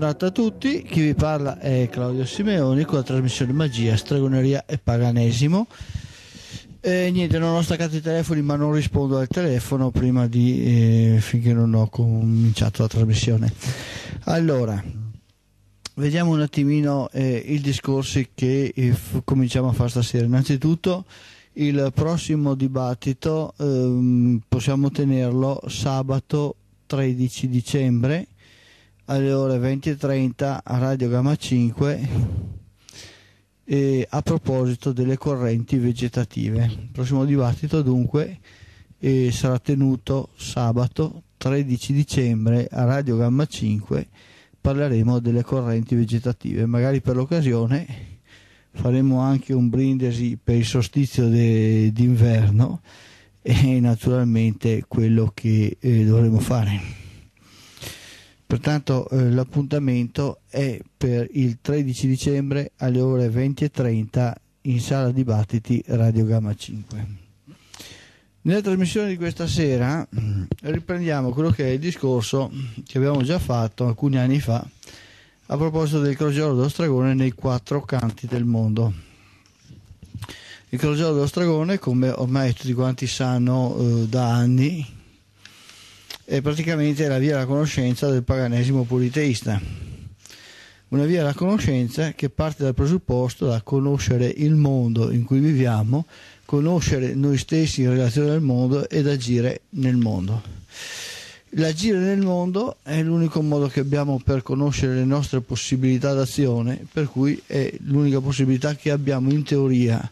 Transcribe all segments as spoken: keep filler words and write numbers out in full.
Buongiorno a tutti, chi vi parla è Claudio Simeoni con la trasmissione Magia, Stregoneria e Paganesimo. E niente, non ho staccato i telefoni, ma non rispondo al telefono prima di eh, finché non ho cominciato la trasmissione. Allora, vediamo un attimino eh, i discorsi che eh, f- cominciamo a fare stasera. Innanzitutto, il prossimo dibattito ehm, possiamo tenerlo sabato tredici dicembre alle ore venti e trenta a Radio Gamma cinque, eh, a proposito delle correnti vegetative. Il prossimo dibattito dunque eh, sarà tenuto sabato tredici dicembre a Radio Gamma cinque. Parleremo delle correnti vegetative, magari per l'occasione faremo anche un brindisi per il solstizio de- d'inverno e naturalmente quello che eh, dovremo fare. Pertanto eh, l'appuntamento è per il tredici dicembre alle ore venti e trenta in sala dibattiti Radio Gamma cinque. Nella trasmissione di questa sera mh, riprendiamo quello che è il discorso che abbiamo già fatto alcuni anni fa a proposito del crogiolo dello Stragone nei quattro canti del mondo. Il crogiolo dello Stragone, come ormai tutti quanti sanno eh, da anni, è praticamente la via alla conoscenza del paganesimo politeista, una via alla conoscenza che parte dal presupposto da conoscere il mondo in cui viviamo, conoscere noi stessi in relazione al mondo ed agire nel mondo. L'agire nel mondo è l'unico modo che abbiamo per conoscere le nostre possibilità d'azione, per cui è l'unica possibilità che abbiamo in teoria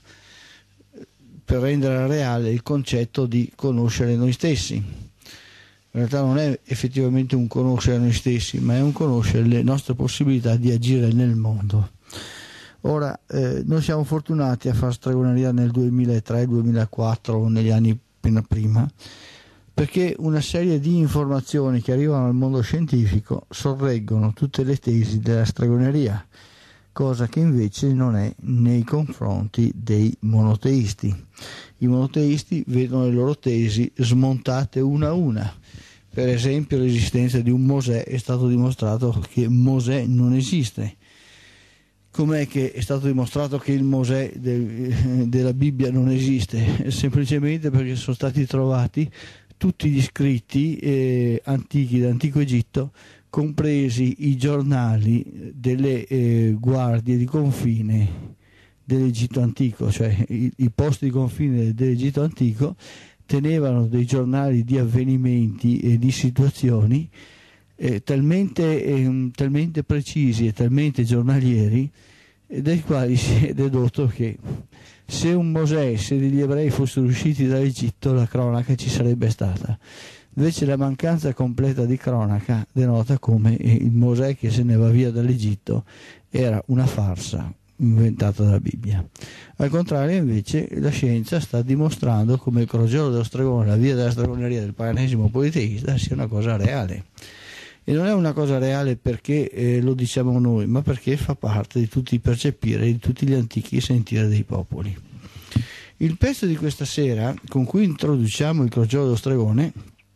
per rendere reale il concetto di conoscere noi stessi. In realtà non è effettivamente un conoscere noi stessi, ma è un conoscere le nostre possibilità di agire nel mondo. Ora, eh, noi siamo fortunati a fare stregoneria nel duemilatré duemilaquattro o negli anni appena prima, perché una serie di informazioni che arrivano al mondo scientifico sorreggono tutte le tesi della stregoneria, cosa che invece non è nei confronti dei monoteisti. I monoteisti vedono le loro tesi smontate una a una. Per esempio, l'esistenza di un Mosè, è stato dimostrato che Mosè non esiste. Com'è che è stato dimostrato che il Mosè de, della Bibbia non esiste? Semplicemente perché sono stati trovati tutti gli scritti eh, antichi dell'antico Egitto, compresi i giornali delle eh, guardie di confine dell'Egitto antico, cioè i, i posti di confine dell'Egitto antico tenevano dei giornali di avvenimenti e di situazioni eh, talmente, eh, talmente precisi e talmente giornalieri eh, dai quali si è dedotto che se un Mosè, se degli ebrei fossero usciti dall'Egitto, la cronaca ci sarebbe stata. Invece la mancanza completa di cronaca denota come il Mosè che se ne va via dall'Egitto era una farsa inventata dalla Bibbia. Al contrario, invece, la scienza sta dimostrando come il crogiolo dello Stragone, la via della stregoneria del paganesimo politeista, sia una cosa reale. E non è una cosa reale perché eh, lo diciamo noi, ma perché fa parte di tutti i percepire, di tutti gli antichi sentire dei popoli. Il pezzo di questa sera, con cui introduciamo il crogiolo dello Stragone,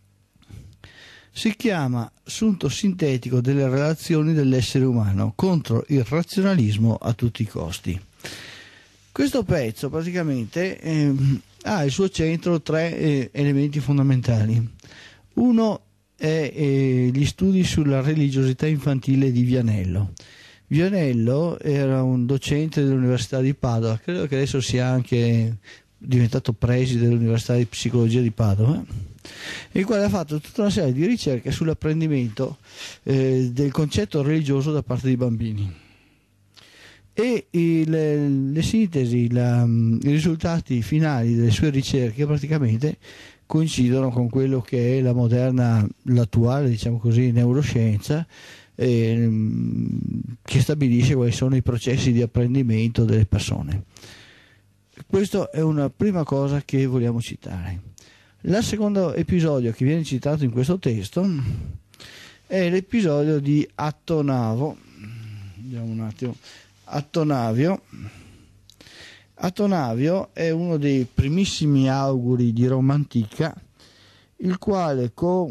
si chiama Sunto sintetico delle relazioni dell'essere umano contro il razionalismo a tutti i costi. Questo pezzo praticamente eh, ha al suo centro tre eh, elementi fondamentali. Uno è eh, gli studi sulla religiosità infantile di Vianello. Vianello era un docente dell'Università di Padova, credo che adesso sia anche diventato preside dell'Università di Psicologia di Padova, il quale ha fatto tutta una serie di ricerche sull'apprendimento eh, del concetto religioso da parte dei bambini. E il, le sintesi, la, i risultati finali delle sue ricerche praticamente coincidono con quello che è la moderna, l'attuale, diciamo così, neuroscienza, eh, che stabilisce quali sono i processi di apprendimento delle persone. Questa è una prima cosa che vogliamo citare. Il secondo episodio che viene citato in questo testo è l'episodio di Attonavo. Vediamo un attimo. Attonavio. Attonavio è uno dei primissimi auguri di Roma antica, il quale con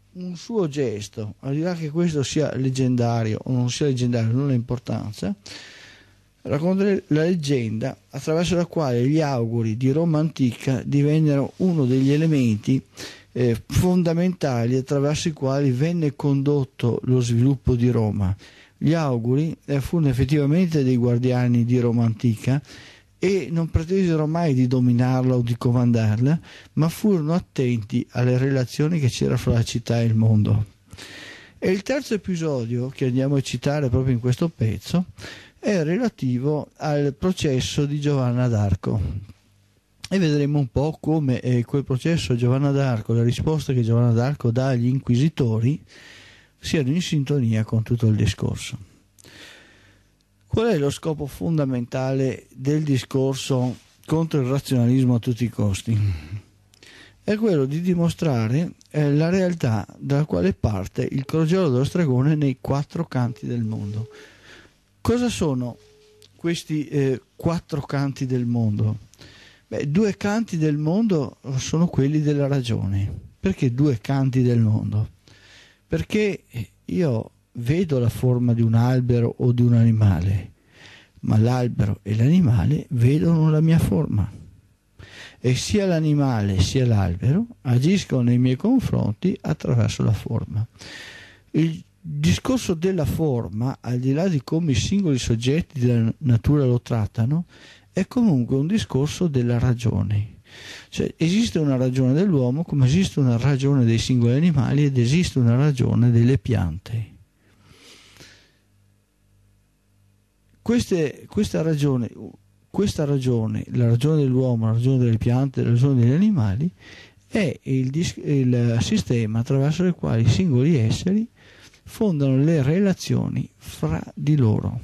un suo gesto, al di là che questo sia leggendario o non sia leggendario, non ha importanza, racconta la leggenda attraverso la quale gli auguri di Roma antica divennero uno degli elementi eh, fondamentali attraverso i quali venne condotto lo sviluppo di Roma. Gli auguri eh, furono effettivamente dei guardiani di Roma antica e non pretesero mai di dominarla o di comandarla, ma furono attenti alle relazioni che c'era fra la città e il mondo. E il terzo episodio che andiamo a citare proprio in questo pezzo è relativo al processo di Giovanna d'Arco, e vedremo un po' come eh, quel processo Giovanna d'Arco, la risposta che Giovanna d'Arco dà agli inquisitori, siano in sintonia con tutto il discorso. Qual è lo scopo fondamentale del discorso contro il razionalismo a tutti i costi? È quello di dimostrare eh, la realtà dalla quale parte il crogiolo dello stregone nei quattro canti del mondo. Cosa sono questi eh, quattro canti del mondo? Beh, due canti del mondo sono quelli della ragione. Perché due canti del mondo? Perché io vedo la forma di un albero o di un animale, ma l'albero e l'animale vedono la mia forma, e sia l'animale sia l'albero agiscono nei miei confronti attraverso la forma. Il discorso della forma, al di là di come i singoli soggetti della natura lo trattano, è comunque un discorso della ragione. Cioè, esiste una ragione dell'uomo come esiste una ragione dei singoli animali ed esiste una ragione delle piante. Queste, questa ragione, questa ragione, la ragione dell'uomo, la ragione delle piante, la ragione degli animali, è il, il sistema attraverso il quale i singoli esseri fondano le relazioni fra di loro.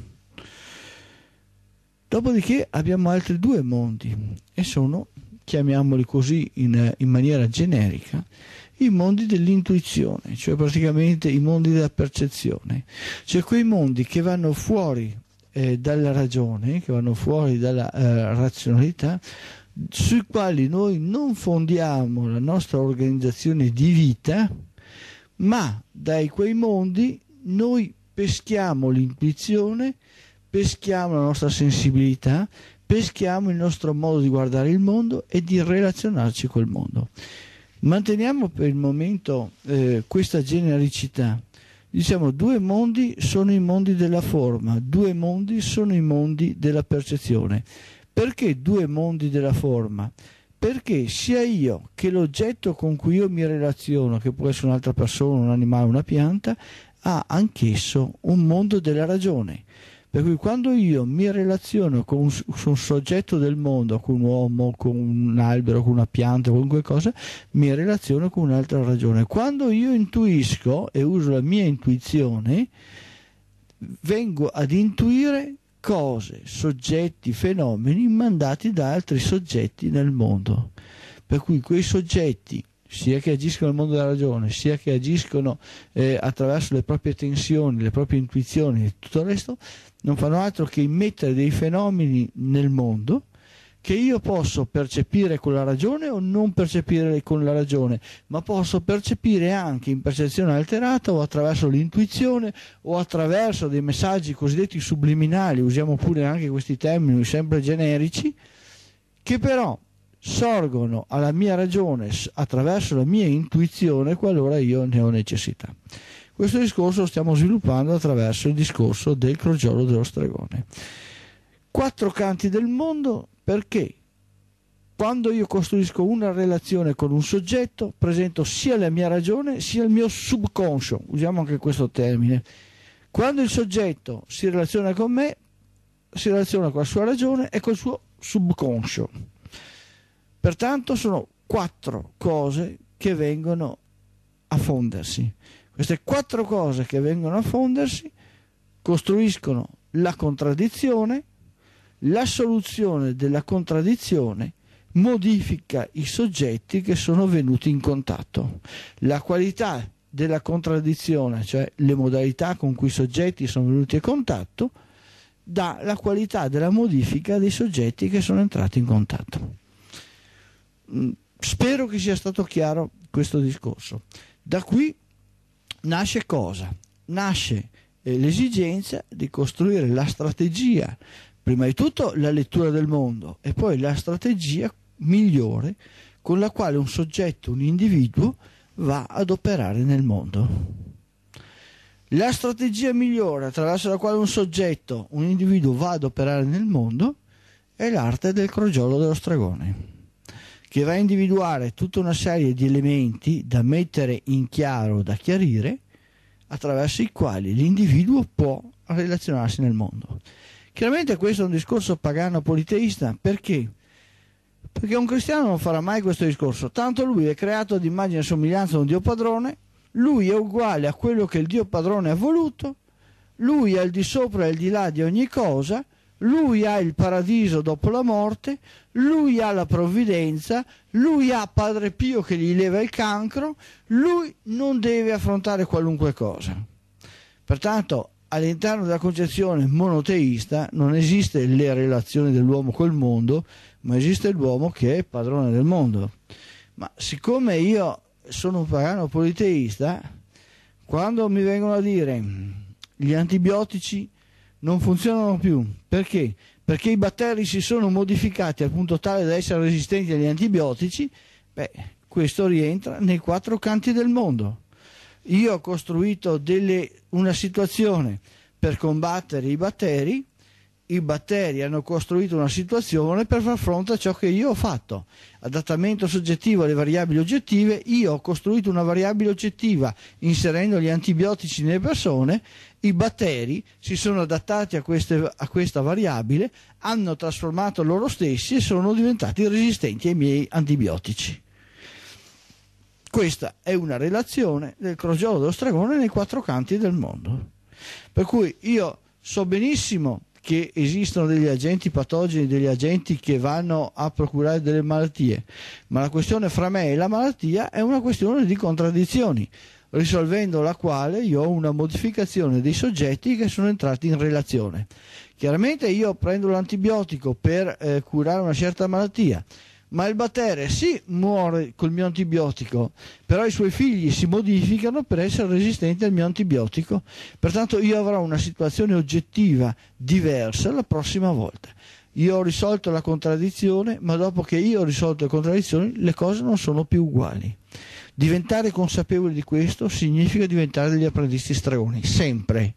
Dopodiché abbiamo altri due mondi, e sono, chiamiamoli così in, in maniera generica, i mondi dell'intuizione, cioè praticamente i mondi della percezione, cioè quei mondi che vanno fuori eh, dalla ragione, che vanno fuori dalla eh, razionalità, sui quali noi non fondiamo la nostra organizzazione di vita, ma dai quei mondi noi peschiamo l'intuizione, peschiamo la nostra sensibilità, peschiamo il nostro modo di guardare il mondo e di relazionarci col mondo. Manteniamo per il momento eh, questa genericità. Diciamo, due mondi sono i mondi della forma, due mondi sono i mondi della percezione. Perché due mondi della forma? Perché sia io che l'oggetto con cui io mi relaziono, che può essere un'altra persona, un animale, una pianta, ha anch'esso un mondo della ragione. Per cui quando io mi relaziono con un, con un soggetto del mondo, con un uomo, con un albero, con una pianta, con qualche cosa, mi relaziono con un'altra ragione. Quando io intuisco e uso la mia intuizione, vengo ad intuire cose, soggetti, fenomeni mandati da altri soggetti nel mondo. Per cui quei soggetti, sia che agiscono nel mondo della ragione, sia che agiscono eh, attraverso le proprie tensioni, le proprie intuizioni e tutto il resto, non fanno altro che immettere dei fenomeni nel mondo che io posso percepire con la ragione o non percepire con la ragione, ma posso percepire anche in percezione alterata o attraverso l'intuizione o attraverso dei messaggi cosiddetti subliminali, usiamo pure anche questi termini sempre generici, che però sorgono alla mia ragione attraverso la mia intuizione qualora io ne ho necessità. Questo discorso lo stiamo sviluppando attraverso il discorso del crogiolo dello stregone. Quattro canti del mondo, perché quando io costruisco una relazione con un soggetto presento sia la mia ragione sia il mio subconscio, usiamo anche questo termine. Quando il soggetto si relaziona con me, si relaziona con la sua ragione e col suo subconscio. Pertanto sono quattro cose che vengono a fondersi. Queste quattro cose che vengono a fondersi costruiscono la contraddizione, la soluzione della contraddizione modifica i soggetti che sono venuti in contatto. La qualità della contraddizione, cioè le modalità con cui i soggetti sono venuti in contatto, dà la qualità della modifica dei soggetti che sono entrati in contatto. Spero che sia stato chiaro questo discorso. Da qui nasce cosa? Nasce eh, l'esigenza di costruire la strategia, prima di tutto la lettura del mondo e poi la strategia migliore con la quale un soggetto, un individuo va ad operare nel mondo. La strategia migliore attraverso la quale un soggetto, un individuo va ad operare nel mondo è l'arte del crogiolo dello stregone, che va a individuare tutta una serie di elementi da mettere in chiaro, da chiarire, attraverso i quali l'individuo può relazionarsi nel mondo. Chiaramente questo è un discorso pagano politeista, perché? Perché un cristiano non farà mai questo discorso, tanto lui è creato ad immagine e somiglianza di un Dio padrone, lui è uguale a quello che il Dio padrone ha voluto, lui è il di sopra e il di là di ogni cosa, lui ha il paradiso dopo la morte, lui ha la provvidenza, lui ha Padre Pio che gli leva il cancro, lui non deve affrontare qualunque cosa. Pertanto all'interno della concezione monoteista non esiste le relazioni dell'uomo col mondo, ma esiste l'uomo che è padrone del mondo. Ma siccome io sono un pagano politeista, quando mi vengono a dire gli antibiotici non funzionano più, perché? Perché i batteri si sono modificati al punto tale da essere resistenti agli antibiotici, beh, questo rientra nei quattro canti del mondo. Io ho costruito delle, una situazione per combattere i batteri, i batteri hanno costruito una situazione per far fronte a ciò che io ho fatto. Adattamento soggettivo alle variabili oggettive, io ho costruito una variabile oggettiva inserendo gli antibiotici nelle persone, i batteri si sono adattati a, queste, a questa variabile, hanno trasformato loro stessi e sono diventati resistenti ai miei antibiotici. Questa è una relazione del crogiolo dello stregone nei quattro canti del mondo. Per cui io so benissimo che esistono degli agenti patogeni, degli agenti che vanno a procurare delle malattie, ma la questione fra me e la malattia è una questione di contraddizioni, risolvendo la quale io ho una modificazione dei soggetti che sono entrati in relazione. Chiaramente io prendo l'antibiotico per eh, curare una certa malattia, ma il battere sì muore col mio antibiotico, però i suoi figli si modificano per essere resistenti al mio antibiotico, pertanto io avrò una situazione oggettiva diversa la prossima volta. Io ho risolto la contraddizione, ma dopo che io ho risolto le contraddizioni le cose non sono più uguali. Diventare consapevoli di questo significa diventare degli apprendisti stregoni, sempre.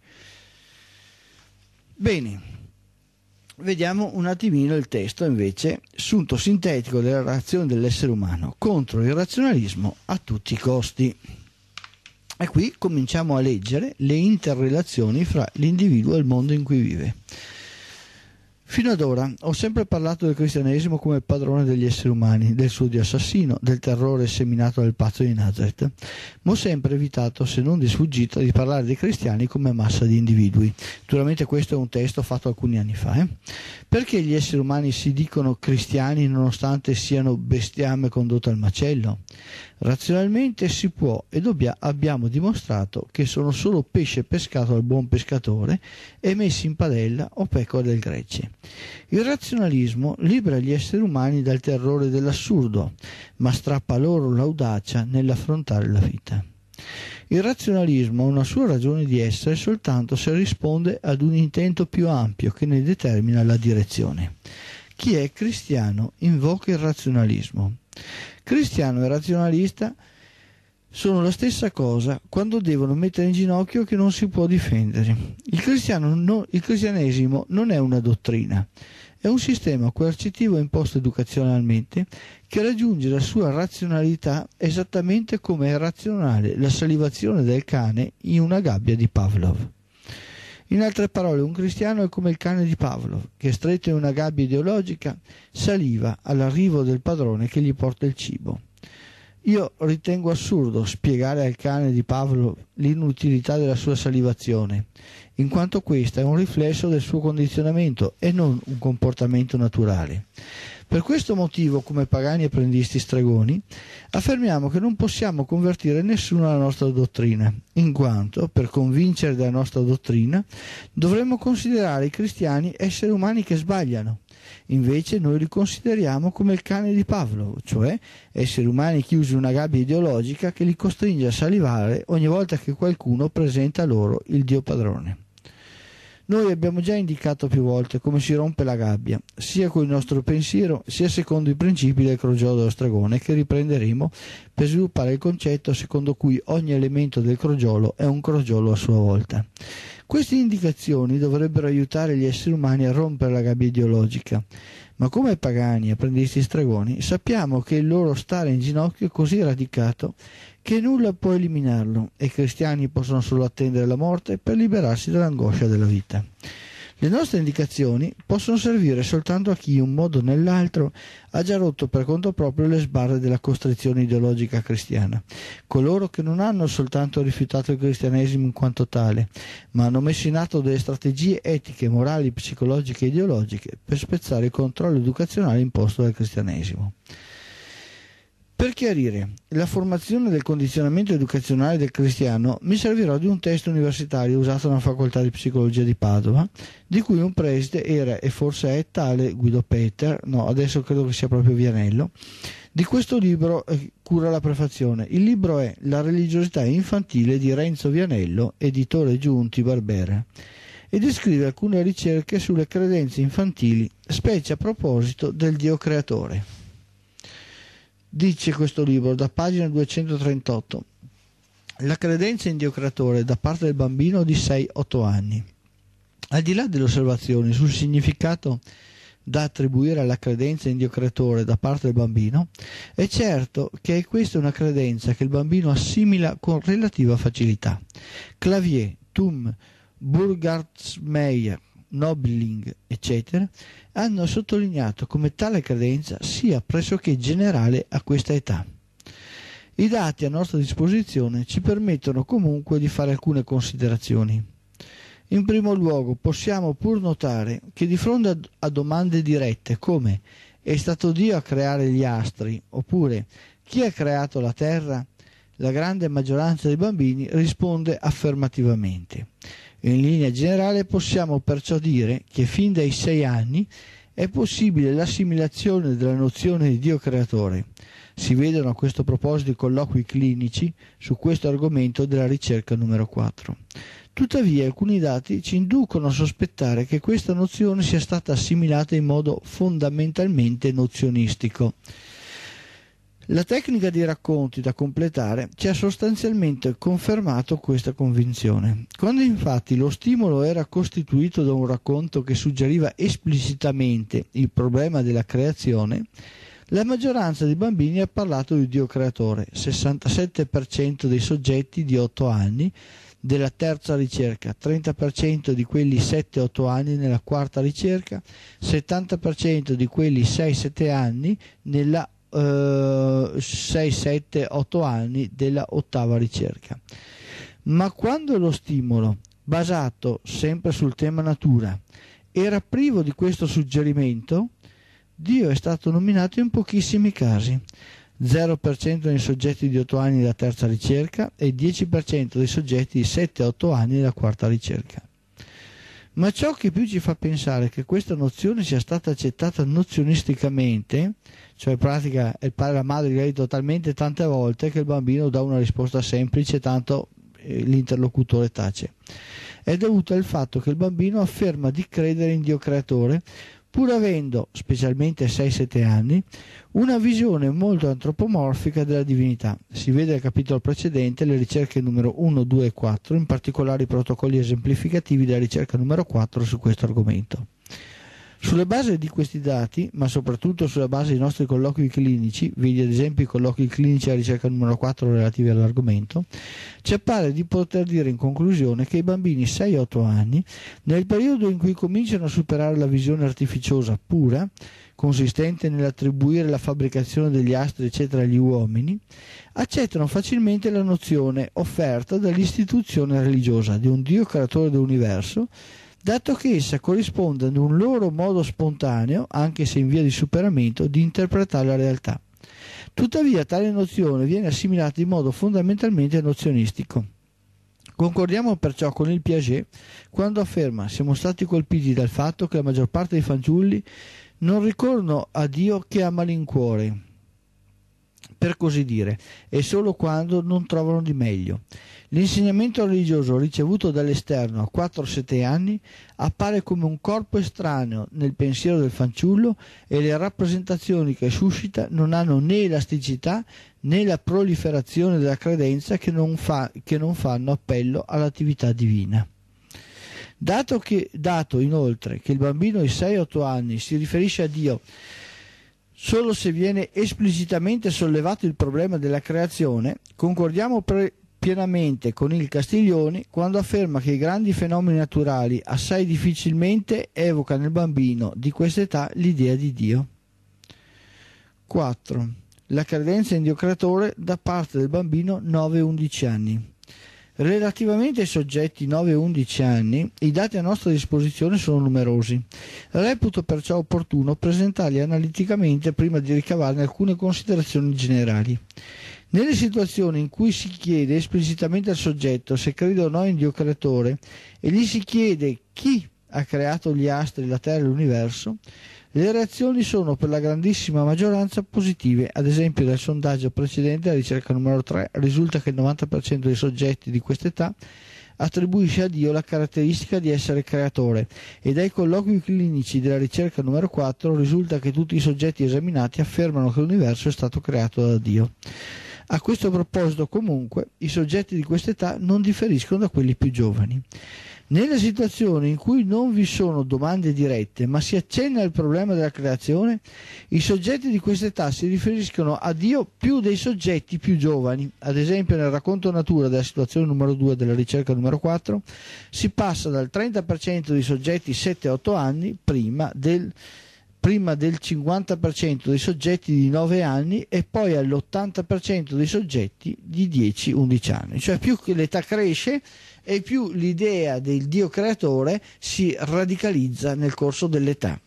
Bene. Vediamo un attimino il testo invece, sunto sintetico della reazione dell'essere umano contro il razionalismo a tutti i costi. E qui cominciamo a leggere le interrelazioni fra l'individuo e il mondo in cui vive. Fino ad ora ho sempre parlato del cristianesimo come padrone degli esseri umani, del suo Dio assassino, del terrore seminato dal pazzo di Nazareth, ma ho sempre evitato, se non di sfuggita, di parlare dei cristiani come massa di individui. Naturalmente questo è un testo fatto alcuni anni fa. Eh? Perché gli esseri umani si dicono cristiani nonostante siano bestiame condotto al macello? Razionalmente si può e dobbia, abbiamo dimostrato che sono solo pesce pescato dal buon pescatore e messi in padella o pecore del gregge. Il razionalismo libera gli esseri umani dal terrore dell'assurdo, ma strappa loro l'audacia nell'affrontare la vita. Il razionalismo ha una sua ragione di essere soltanto se risponde ad un intento più ampio che ne determina la direzione. Chi è cristiano invoca il razionalismo. Cristiano e razionalista sono la stessa cosa quando devono mettere in ginocchio che non si può difendere. Il, cristiano no, il cristianesimo non è una dottrina, è un sistema coercitivo imposto educazionalmente che raggiunge la sua razionalità esattamente come è razionale la salivazione del cane in una gabbia di Pavlov. In altre parole, un cristiano è come il cane di Pavlov, che stretto in una gabbia ideologica saliva all'arrivo del padrone che gli porta il cibo. Io ritengo assurdo spiegare al cane di Pavlov l'inutilità della sua salivazione, in quanto questa è un riflesso del suo condizionamento e non un comportamento naturale. Per questo motivo, come pagani apprendisti stregoni, affermiamo che non possiamo convertire nessuno alla nostra dottrina, in quanto, per convincere della nostra dottrina, dovremmo considerare i cristiani esseri umani che sbagliano. Invece noi li consideriamo come il cane di Pavlov, cioè esseri umani chiusi in una gabbia ideologica che li costringe a salivare ogni volta che qualcuno presenta loro il Dio padrone. Noi abbiamo già indicato più volte come si rompe la gabbia, sia con il nostro pensiero, sia secondo i principi del crogiolo dello stregone, che riprenderemo per sviluppare il concetto secondo cui ogni elemento del crogiolo è un crogiolo a sua volta. Queste indicazioni dovrebbero aiutare gli esseri umani a rompere la gabbia ideologica, ma come pagani, apprendisti stregoni, sappiamo che il loro stare in ginocchio è così radicato che nulla può eliminarlo e i cristiani possono solo attendere la morte per liberarsi dall'angoscia della vita. Le nostre indicazioni possono servire soltanto a chi, in un modo o nell'altro, ha già rotto per conto proprio le sbarre della costrizione ideologica cristiana, coloro che non hanno soltanto rifiutato il cristianesimo in quanto tale, ma hanno messo in atto delle strategie etiche, morali, psicologiche e ideologiche per spezzare il controllo educazionale imposto dal cristianesimo. Per chiarire la formazione del condizionamento educazionale del cristiano mi servirò di un testo universitario usato nella facoltà di psicologia di Padova, di cui un preside era e forse è tale Guido Peter, no adesso credo che sia proprio Vianello. Di questo libro eh, cura la prefazione. Il libro è La religiosità infantile di Renzo Vianello, editore Giunti Barbera, e descrive alcune ricerche sulle credenze infantili, specie a proposito del Dio creatore. Dice questo libro, da pagina duecentotrentotto, la credenza in Dio creatore da parte del bambino di sei otto anni. Al di là delle osservazioni sul significato da attribuire alla credenza in Dio creatore da parte del bambino, è certo che è questa una credenza che il bambino assimila con relativa facilità. Clavier, Thum, Burgartsmeyer, Nobling, eccetera, hanno sottolineato come tale credenza sia pressoché generale a questa età. I dati a nostra disposizione ci permettono comunque di fare alcune considerazioni. In primo luogo possiamo pur notare che di fronte a, a domande dirette come è stato Dio a creare gli astri oppure chi ha creato la terra, la grande maggioranza dei bambini risponde affermativamente. In linea generale possiamo perciò dire che fin dai sei anni è possibile l'assimilazione della nozione di Dio creatore. Si vedono a questo proposito i colloqui clinici su questo argomento della ricerca numero quattro. Tuttavia alcuni dati ci inducono a sospettare che questa nozione sia stata assimilata in modo fondamentalmente nozionistico. La tecnica dei racconti da completare ci ha sostanzialmente confermato questa convinzione. Quando infatti lo stimolo era costituito da un racconto che suggeriva esplicitamente il problema della creazione, la maggioranza dei bambini ha parlato di Dio creatore, sessantasette per cento dei soggetti di otto anni della terza ricerca, trenta per cento di quelli sette otto anni nella quarta ricerca, settanta per cento di quelli sei sette anni nella Uh, sei sette otto anni della ottava ricerca. Ma quando lo stimolo, basato sempre sul tema natura, era privo di questo suggerimento, Dio è stato nominato in pochissimi casi, zero per cento nei soggetti di otto anni della terza ricerca e dieci per cento dei soggetti di sette otto anni della quarta ricerca. Ma ciò che più ci fa pensare che questa nozione sia stata accettata nozionisticamente, cioè in pratica il padre e la madre gli ha detto talmente tante volte che il bambino dà una risposta semplice, tanto eh, l'interlocutore tace, è dovuto al fatto che il bambino afferma di credere in Dio creatore, pur avendo, specialmente a sei sette anni, una visione molto antropomorfica della divinità. Si vede al capitolo precedente le ricerche numero uno, due e quattro, in particolare i protocolli esemplificativi della ricerca numero quattro su questo argomento. Sulla base di questi dati, ma soprattutto sulla base dei nostri colloqui clinici, vedi ad esempio i colloqui clinici alla ricerca numero quattro relativi all'argomento, ci appare di poter dire in conclusione che i bambini sei otto anni, nel periodo in cui cominciano a superare la visione artificiosa pura, consistente nell'attribuire la fabbricazione degli astri eccetera agli uomini, accettano facilmente la nozione offerta dall'istituzione religiosa di un Dio creatore dell'universo, dato che essa corrisponde ad un loro modo spontaneo, anche se in via di superamento, di interpretare la realtà. Tuttavia tale nozione viene assimilata in modo fondamentalmente nozionistico. Concordiamo perciò con il Piaget quando afferma: siamo stati colpiti dal fatto che la maggior parte dei fanciulli non ricorrono a Dio che a malincuore, per così dire, e solo quando non trovano di meglio. L'insegnamento religioso ricevuto dall'esterno a quattro sette anni appare come un corpo estraneo nel pensiero del fanciullo e le rappresentazioni che suscita non hanno né elasticità né la proliferazione della credenza che non, fa, che non fanno appello all'attività divina. Dato, che, dato inoltre che il bambino di sei otto anni si riferisce a Dio solo se viene esplicitamente sollevato il problema della creazione, concordiamo per, pienamente con il Castiglioni quando afferma che i grandi fenomeni naturali assai difficilmente evoca nel bambino di questa età l'idea di Dio. quattro. La credenza in Dio creatore da parte del bambino nove undici anni. Relativamente ai soggetti nove undici anni, i dati a nostra disposizione sono numerosi. Reputo perciò opportuno presentarli analiticamente prima di ricavarne alcune considerazioni generali. Nelle situazioni in cui si chiede esplicitamente al soggetto se crede o no in Dio creatore e gli si chiede chi ha creato gli astri, la Terra e l'universo, le reazioni sono per la grandissima maggioranza positive. Ad esempio, dal sondaggio precedente, la ricerca numero tre, risulta che il novanta per cento dei soggetti di quest'età attribuisce a Dio la caratteristica di essere creatore, e dai colloqui clinici della ricerca numero quattro risulta che tutti i soggetti esaminati affermano che l'universo è stato creato da Dio. A questo proposito, comunque, i soggetti di quest'età non differiscono da quelli più giovani. Nelle situazioni in cui non vi sono domande dirette, ma si accenna al problema della creazione, i soggetti di quest'età si riferiscono a Dio più dei soggetti più giovani. Ad esempio, nel racconto natura della situazione numero due della ricerca numero quattro, si passa dal trenta per cento dei soggetti sette otto anni prima del prima del cinquanta per cento dei soggetti di nove anni e poi all'ottanta per cento dei soggetti di dieci undici anni. Cioè, più che l'età cresce e più l'idea del Dio creatore si radicalizza nel corso dell'età.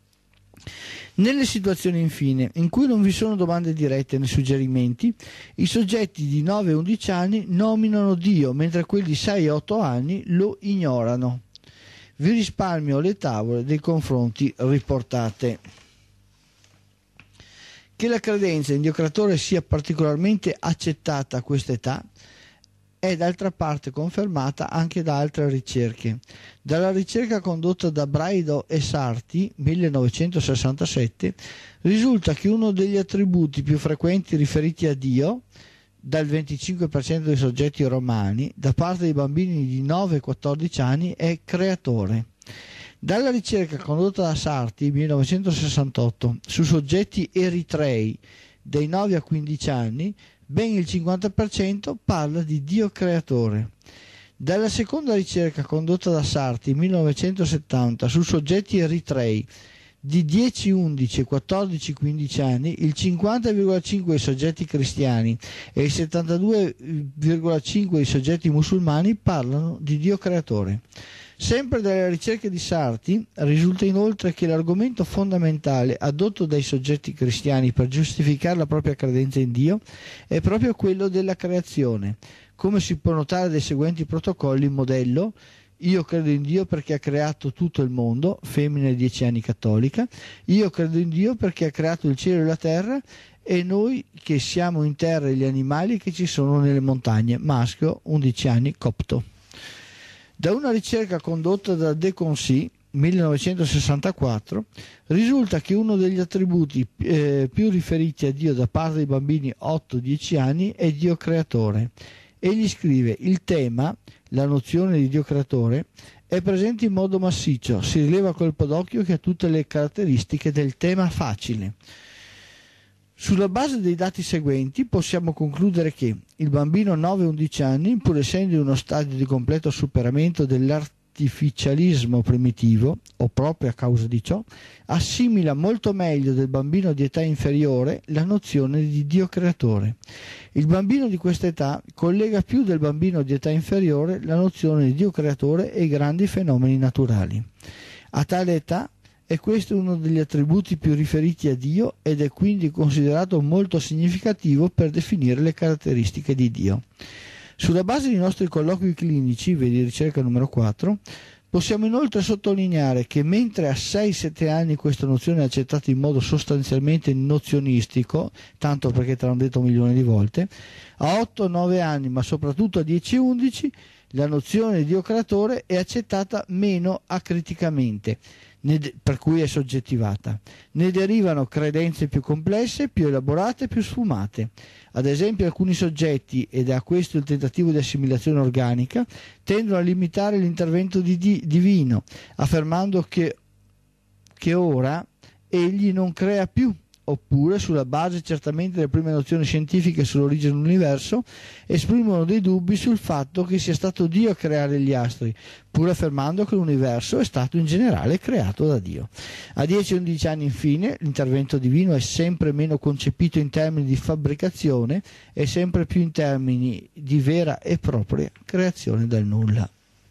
Nelle situazioni, infine, in cui non vi sono domande dirette né suggerimenti, i soggetti di nove undici anni nominano Dio, mentre quelli di sei otto anni lo ignorano. Vi risparmio le tavole dei confronti riportate. Che la credenza in Dio creatore sia particolarmente accettata a questa età è d'altra parte confermata anche da altre ricerche. Dalla ricerca condotta da Braido e Sarti, millenovecentosessantasette, risulta che uno degli attributi più frequenti riferiti a Dio, dal venticinque per cento dei soggetti romani, da parte dei bambini di nove quattordici anni, è creatore. Dalla ricerca condotta da Sarti, millenovecentosessantotto, su soggetti eritrei dai nove a quindici anni, ben il cinquanta per cento parla di Dio creatore. Dalla seconda ricerca condotta da Sarti, millenovecentosettanta, su soggetti eritrei di dieci, undici, quattordici, quindici anni, il cinquanta virgola cinque dei soggetti cristiani e il settantadue virgola cinque dei soggetti musulmani parlano di Dio creatore. Sempre dalle ricerche di Sarti risulta inoltre che l'argomento fondamentale adotto dai soggetti cristiani per giustificare la propria credenza in Dio è proprio quello della creazione, come si può notare dai seguenti protocolli modello: io credo in Dio perché ha creato tutto il mondo, femmina di dieci anni cattolica; io credo in Dio perché ha creato il cielo e la terra e noi che siamo in terra e gli animali che ci sono nelle montagne, maschio, undici anni, copto. Da una ricerca condotta da De Concy, millenovecentosessantaquattro, risulta che uno degli attributi eh, più riferiti a Dio da parte dei bambini otto dieci anni è Dio creatore. Egli scrive: il tema, la nozione di Dio creatore, è presente in modo massiccio, si rileva a colpo d'occhio che ha tutte le caratteristiche del tema facile. Sulla base dei dati seguenti possiamo concludere che il bambino nove undici anni, pur essendo in uno stadio di completo superamento dell'art l'artificialismo primitivo, o proprio a causa di ciò, assimila molto meglio del bambino di età inferiore la nozione di Dio creatore. Il bambino di questa età collega più del bambino di età inferiore la nozione di Dio creatore e i grandi fenomeni naturali. A tale età è questo uno degli attributi più riferiti a Dio ed è quindi considerato molto significativo per definire le caratteristiche di Dio. Sulla base dei nostri colloqui clinici, vedi ricerca numero quattro, possiamo inoltre sottolineare che mentre a sei sette anni questa nozione è accettata in modo sostanzialmente nozionistico, tanto perché te l'hanno detto milioni di volte, a otto nove anni, ma soprattutto a dieci undici, la nozione di Dio creatore è accettata meno acriticamente, per cui è soggettivata. Ne derivano credenze più complesse, più elaborate, più sfumate. Ad esempio, alcuni soggetti, ed è a questo il tentativo di assimilazione organica, tendono a limitare l'intervento di di- divino, affermando che, che ora egli non crea più, oppure, sulla base certamente delle prime nozioni scientifiche sull'origine dell'universo, esprimono dei dubbi sul fatto che sia stato Dio a creare gli astri, pur affermando che l'universo è stato in generale creato da Dio. A dieci undici anni, infine, l'intervento divino è sempre meno concepito in termini di fabbricazione e sempre più in termini di vera e propria creazione dal nulla.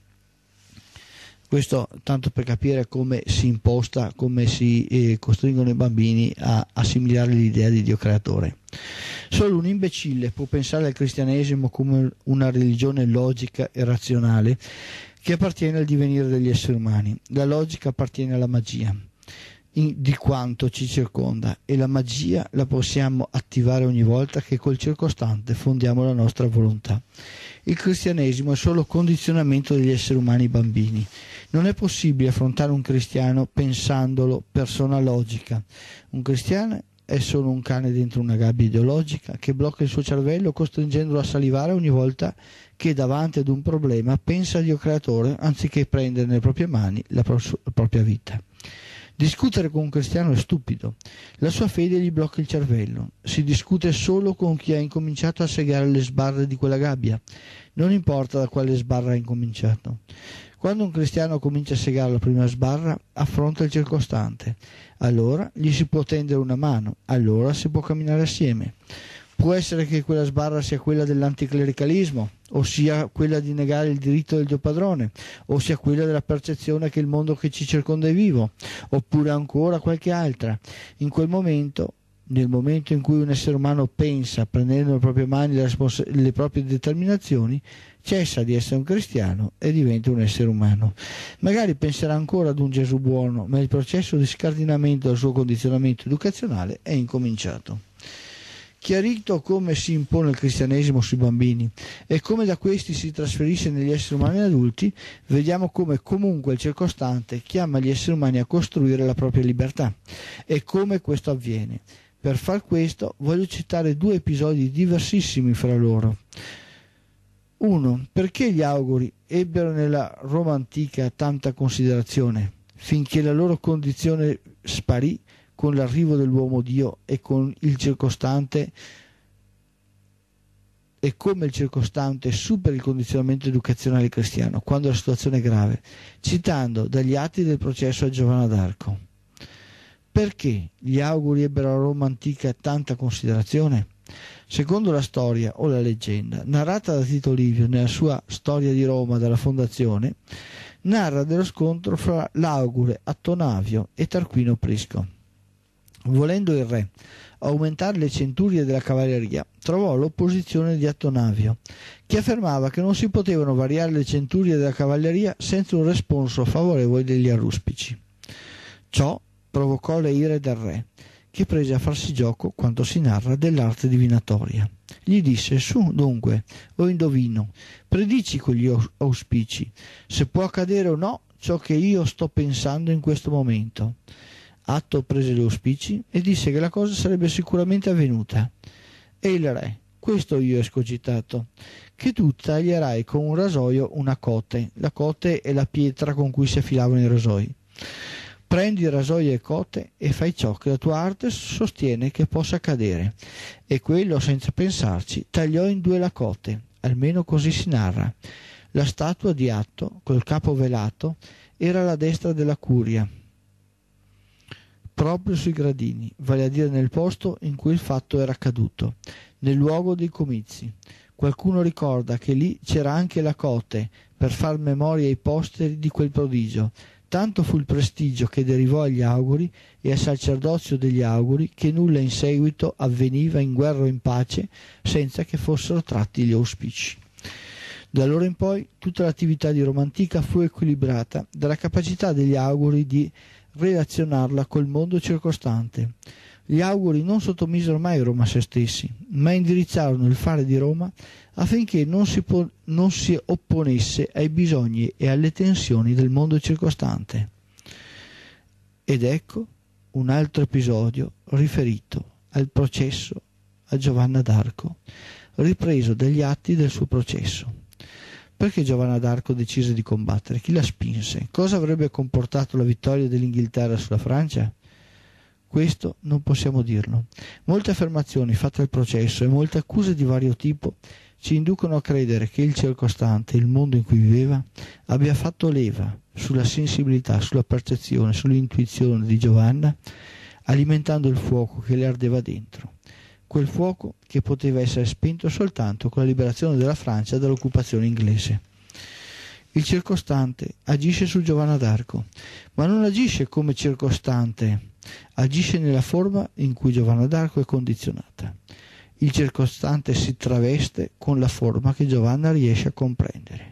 Questo tanto per capire come si imposta, come si eh, costringono i bambini a assimilare l'idea di Dio creatore. Solo un imbecille può pensare al cristianesimo come una religione logica e razionale che appartiene al divenire degli esseri umani. La logica appartiene alla magia in, di quanto ci circonda, e la magia la possiamo attivare ogni volta che col circostante fondiamo la nostra volontà. Il cristianesimo è solo condizionamento degli esseri umani bambini. Non è possibile affrontare un cristiano pensandolo persona logica. Un cristiano è solo un cane dentro una gabbia ideologica che blocca il suo cervello, costringendolo a salivare ogni volta che davanti ad un problema pensa a Dio creatore anziché prendere nelle proprie mani la, pro- la propria vita. Discutere con un cristiano è stupido. La sua fede gli blocca il cervello. Si discute solo con chi ha incominciato a segare le sbarre di quella gabbia. Non importa da quale sbarra ha incominciato. Quando un cristiano comincia a segare la prima sbarra, affronta il circostante. Allora gli si può tendere una mano, allora si può camminare assieme. Può essere che quella sbarra sia quella dell'anticlericalismo, o sia quella di negare il diritto del Dio padrone, o sia quella della percezione che il mondo che ci circonda è vivo, oppure ancora qualche altra. In quel momento, nel momento in cui un essere umano pensa, prendendo nelle proprie mani le, respons- le proprie determinazioni, cessa di essere un cristiano e diventa un essere umano. Magari penserà ancora ad un Gesù buono, ma il processo di scardinamento del suo condizionamento educazionale è incominciato. Chiarito come si impone il cristianesimo sui bambini e come da questi si trasferisce negli esseri umani adulti, vediamo come comunque il circostante chiama gli esseri umani a costruire la propria libertà e come questo avviene. Per far questo voglio citare due episodi diversissimi fra loro. uno. Perché gli auguri ebbero nella Roma antica tanta considerazione, finché la loro condizione sparì con l'arrivo dell'uomo Dio e con il circostante e come il circostante supera il condizionamento educazionale cristiano quando la situazione è grave, citando dagli atti del processo a Giovanna d'Arco. Perché gli auguri ebbero a Roma antica tanta considerazione? Secondo la storia o la leggenda narrata da Tito Livio nella sua Storia di Roma dalla fondazione, narra dello scontro fra l'augure Attonavio e Tarquinio Prisco. Volendo il re aumentare le centurie della cavalleria, trovò l'opposizione di Attonavio, che affermava che non si potevano variare le centurie della cavalleria senza un responso favorevole degli aruspici. Ciò provocò le ire del re, che prese a farsi gioco, quanto si narra, dell'arte divinatoria. Gli disse: su dunque, o indovino, predici con gli auspici, se può accadere o no ciò che io sto pensando in questo momento. Atto prese gli auspici e disse che la cosa sarebbe sicuramente avvenuta. E il re: questo io ho escogitato, che tu taglierai con un rasoio una cote. La cote è la pietra con cui si affilavano i rasoi. Prendi il rasoio e cote e fai ciò che la tua arte sostiene che possa accadere. E quello, senza pensarci, tagliò in due la cote, almeno così si narra. La statua di atto, col capo velato, era alla destra della curia, proprio sui gradini, vale a dire nel posto in cui il fatto era accaduto, nel luogo dei comizi. Qualcuno ricorda che lì c'era anche la cote per far memoria ai posteri di quel prodigio. Tanto fu il prestigio che derivò agli auguri e al sacerdozio degli auguri che nulla in seguito avveniva in guerra o in pace senza che fossero tratti gli auspici. Da allora in poi tutta l'attività di Roma antica fu equilibrata dalla capacità degli auguri di relazionarla col mondo circostante. Gli auguri non sottomisero mai Roma a se stessi, ma indirizzarono il fare di Roma affinché non si, po- non si opponesse ai bisogni e alle tensioni del mondo circostante. Ed ecco un altro episodio riferito al processo a Giovanna d'Arco, ripreso dagli atti del suo processo. Perché Giovanna d'Arco decise di combattere? Chi la spinse? Cosa avrebbe comportato la vittoria dell'Inghilterra sulla Francia? Questo non possiamo dirlo. Molte affermazioni fatte al processo e molte accuse di vario tipo ci inducono a credere che il circostante, il mondo in cui viveva, abbia fatto leva sulla sensibilità, sulla percezione, sull'intuizione di Giovanna, alimentando il fuoco che le ardeva dentro. Quel fuoco che poteva essere spento soltanto con la liberazione della Francia dall'occupazione inglese. Il circostante agisce su Giovanna d'Arco, ma non agisce come circostante, agisce nella forma in cui Giovanna d'Arco è condizionata. Il circostante si traveste con la forma che Giovanna riesce a comprendere.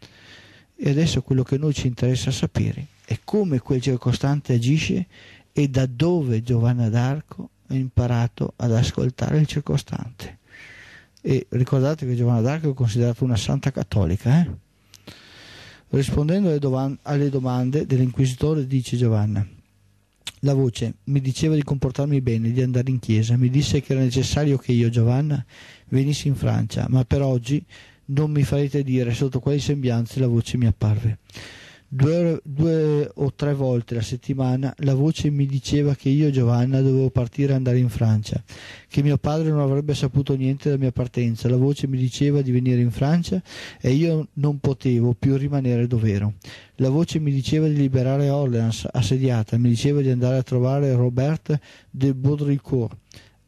E adesso quello che a noi ci interessa sapere è come quel circostante agisce e da dove Giovanna d'Arco ha imparato ad ascoltare il circostante. E ricordate che Giovanna d'Arco è considerata una santa cattolica, eh? Rispondendo alle, dovan- alle domande dell'inquisitore, dice Giovanna: la voce mi diceva di comportarmi bene, di andare in chiesa, mi disse che era necessario che io, Giovanna, venissi in Francia, ma per oggi non mi farete dire sotto quali sembianze la voce mi apparve. Due, due o tre volte la settimana la voce mi diceva che io, Giovanna, dovevo partire e andare in Francia, che mio padre non avrebbe saputo niente della mia partenza. La voce mi diceva di venire in Francia e io non potevo più rimanere dov'ero. La voce mi diceva di liberare Orléans assediata, mi diceva di andare a trovare Robert de Baudricourt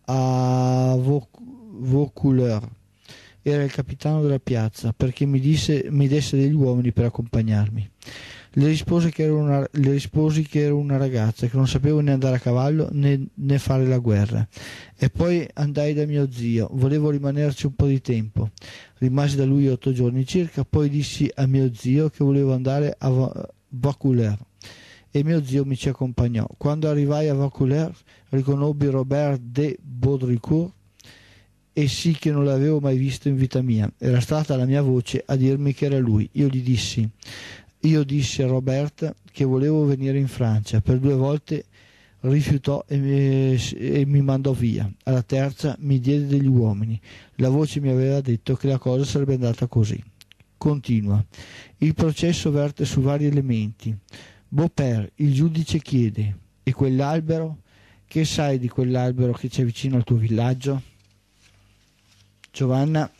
a Vaucouleurs. Era il capitano della piazza, perché mi, disse, mi desse degli uomini per accompagnarmi. Le risposi che ero una, le risposi che ero una ragazza, che non sapevo né andare a cavallo né, né fare la guerra. E poi andai da mio zio, volevo rimanerci un po' di tempo. Rimasi da lui otto giorni circa, poi dissi a mio zio che volevo andare a Vaucouleurs e mio zio mi ci accompagnò. Quando arrivai a Vaucouleurs riconobbi Robert de Baudricourt e sì che non l'avevo mai visto in vita mia. Era stata la mia voce a dirmi che era lui. Io gli dissi, io dissi a Robert che volevo venire in Francia. Per due volte rifiutò e mi, e mi mandò via. Alla terza mi diede degli uomini. La voce mi aveva detto che la cosa sarebbe andata così. Continua. Il processo verte su vari elementi. Beaupère, il giudice, chiede: e quell'albero? Che sai di quell'albero che c'è vicino al tuo villaggio? Giovanna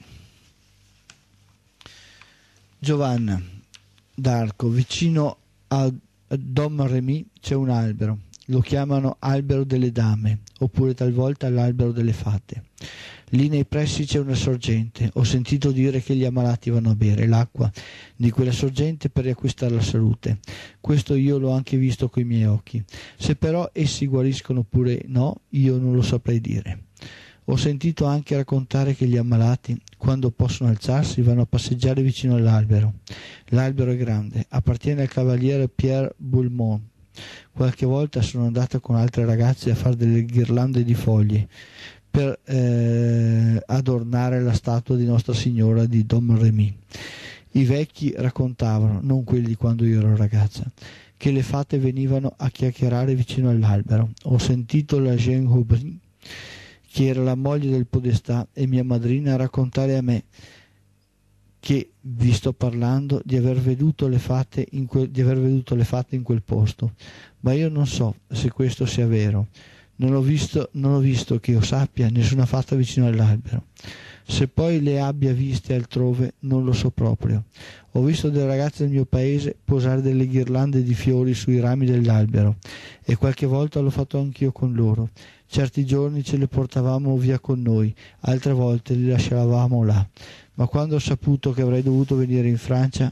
Giovanna d'Arco, vicino a Domremy c'è un albero, lo chiamano albero delle dame, oppure talvolta l'albero delle fate. Lì nei pressi c'è una sorgente. Ho sentito dire che gli ammalati vanno a bere l'acqua di quella sorgente per riacquistare la salute. Questo io l'ho anche visto coi miei occhi. Se però essi guariscono oppure no, io non lo saprei dire. Ho sentito anche raccontare che gli ammalati, quando possono alzarsi, vanno a passeggiare vicino all'albero. L'albero è grande, appartiene al cavaliere Pierre Boulmont. Qualche volta sono andata con altre ragazze a fare delle ghirlande di foglie per eh, adornare la statua di Nostra Signora di Domremy. I vecchi raccontavano, non quelli di quando io ero ragazza, che le fate venivano a chiacchierare vicino all'albero. Ho sentito la Jeanne Aubry, che era la moglie del podestà e mia madrina, raccontare a me che vi sto parlando di aver veduto le fate in quel, di aver veduto le fate in quel posto, ma io non so se questo sia vero. Non ho visto, non ho visto che io sappia nessuna fata vicino all'albero. Se poi le abbia viste altrove non lo so proprio. Ho visto delle ragazze del mio paese posare delle ghirlande di fiori sui rami dell'albero e qualche volta l'ho fatto anch'io con loro. Certi giorni ce le portavamo via con noi, altre volte le lasciavamo là. Ma quando ho saputo che avrei dovuto venire in Francia,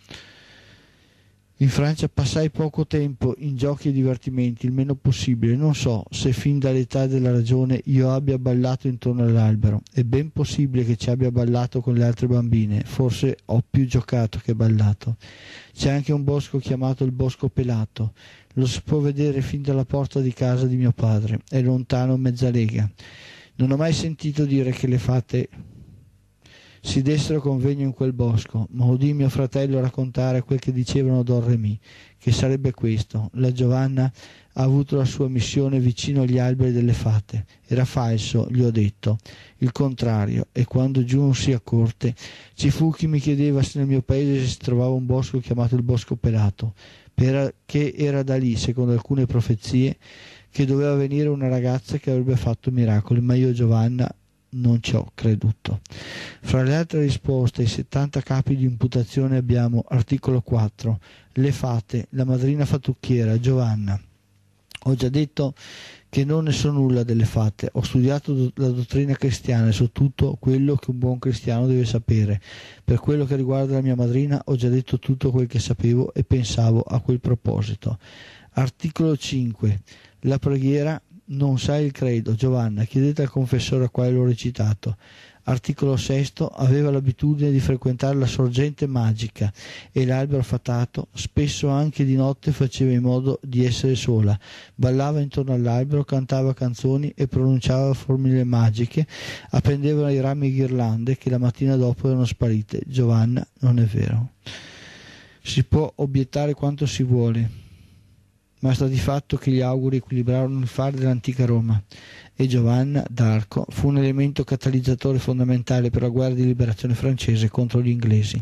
in Francia passai poco tempo in giochi e divertimenti, il meno possibile. Non so se fin dall'età della ragione io abbia ballato intorno all'albero. È ben possibile che ci abbia ballato con le altre bambine, forse ho più giocato che ballato. C'è anche un bosco chiamato il Bosco Pelato. Lo si può vedere fin dalla porta di casa di mio padre, è lontano mezza lega. Non ho mai sentito dire che le fate si dessero convegno in quel bosco, ma udì mio fratello raccontare quel che dicevano Don Remì, che sarebbe questo: la Giovanna ha avuto la sua missione vicino agli alberi delle fate. Era falso, gli ho detto, il contrario, e quando giunsi a corte ci fu chi mi chiedeva se nel mio paese si trovava un bosco chiamato il Bosco Pelato, perché era da lì, secondo alcune profezie, che doveva venire una ragazza che avrebbe fatto miracoli, ma io Giovanna non ci ho creduto. Fra le altre risposte ai settanta capi di imputazione abbiamo articolo quattro, le fate, la madrina fattucchiera, Giovanna. Ho già detto che non ne so nulla delle fate, ho studiato la dottrina cristiana e so tutto quello che un buon cristiano deve sapere. Per quello che riguarda la mia madrina ho già detto tutto quel che sapevo e pensavo a quel proposito. Articolo cinque, la preghiera. Non sai il credo, Giovanna, chiedete al confessore a quale l'ho recitato. Articolo sesto, aveva l'abitudine di frequentare la sorgente magica e l'albero fatato, spesso anche di notte faceva in modo di essere sola, ballava intorno all'albero, cantava canzoni e pronunciava formule magiche, appendeva ai rami ghirlande che la mattina dopo erano sparite. Giovanna, non è vero. Si può obiettare quanto si vuole, ma sta di fatto che gli auguri equilibrarono il fare dell'antica Roma e Giovanna d'Arco fu un elemento catalizzatore fondamentale per la guerra di liberazione francese contro gli inglesi.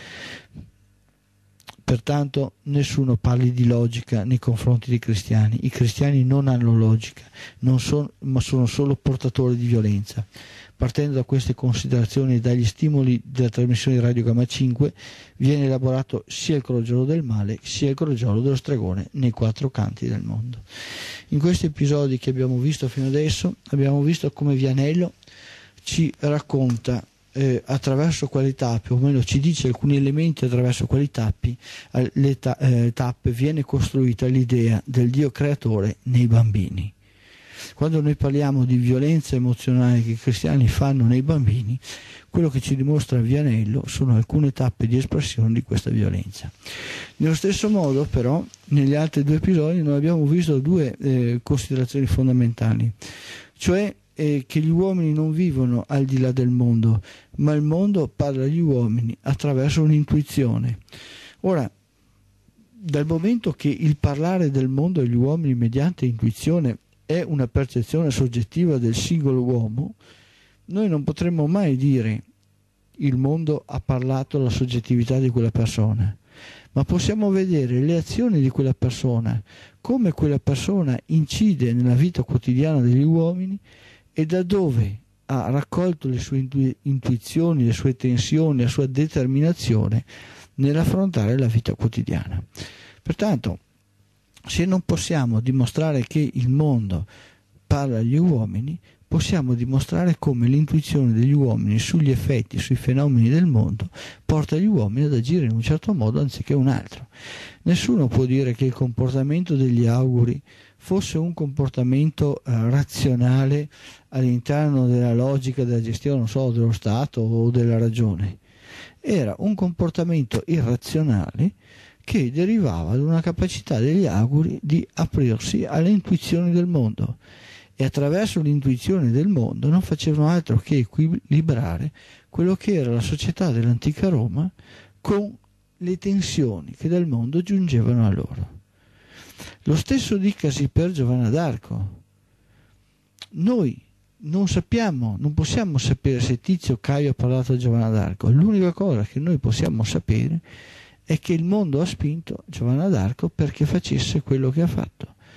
Pertanto nessuno parli di logica nei confronti dei cristiani. I cristiani non hanno logica, non sono, ma sono solo portatori di violenza. Partendo da queste considerazioni e dagli stimoli della trasmissione di Radio Gamma cinque viene elaborato sia il crogiolo del male sia il crogiolo dello stregone nei quattro canti del mondo. In questi episodi che abbiamo visto fino adesso abbiamo visto come Vianello ci racconta eh, attraverso quali tappe, o meglio ci dice alcuni elementi attraverso quali tappi, le ta- eh, tappe viene costruita l'idea del Dio creatore nei bambini. Quando noi parliamo di violenza emozionale che i cristiani fanno nei bambini, quello che ci dimostra Vianello sono alcune tappe di espressione di questa violenza. Nello stesso modo, però, negli altri due episodi noi abbiamo visto due eh, considerazioni fondamentali, cioè eh, che gli uomini non vivono al di là del mondo, ma il mondo parla agli uomini attraverso un'intuizione. Ora, dal momento che il parlare del mondo agli uomini mediante intuizione è una percezione soggettiva del singolo uomo, noi non potremmo mai dire il mondo ha parlato alla soggettività di quella persona, ma possiamo vedere le azioni di quella persona, come quella persona incide nella vita quotidiana degli uomini e da dove ha raccolto le sue intu- intuizioni, le sue tensioni, la sua determinazione nell'affrontare la vita quotidiana. Pertanto, se non possiamo dimostrare che il mondo parla agli uomini, possiamo dimostrare come l'intuizione degli uomini sugli effetti, sui fenomeni del mondo, porta gli uomini ad agire in un certo modo anziché un altro. Nessuno può dire che il comportamento degli auguri fosse un comportamento eh, razionale all'interno della logica della gestione, non so, dello Stato o della ragione. Era un comportamento irrazionale che derivava da una capacità degli auguri di aprirsi alle intuizioni del mondo, e attraverso l'intuizione del mondo non facevano altro che equilibrare quello che era la società dell'antica Roma con le tensioni che dal mondo giungevano a loro. Lo stesso dicasi per Giovanna d'Arco. Noi non sappiamo, non possiamo sapere se Tizio Caio ha parlato a Giovanna d'Arco. L'unica cosa che noi possiamo sapere è che il mondo ha spinto Giovanna d'Arco perché facesse quello che ha fatto.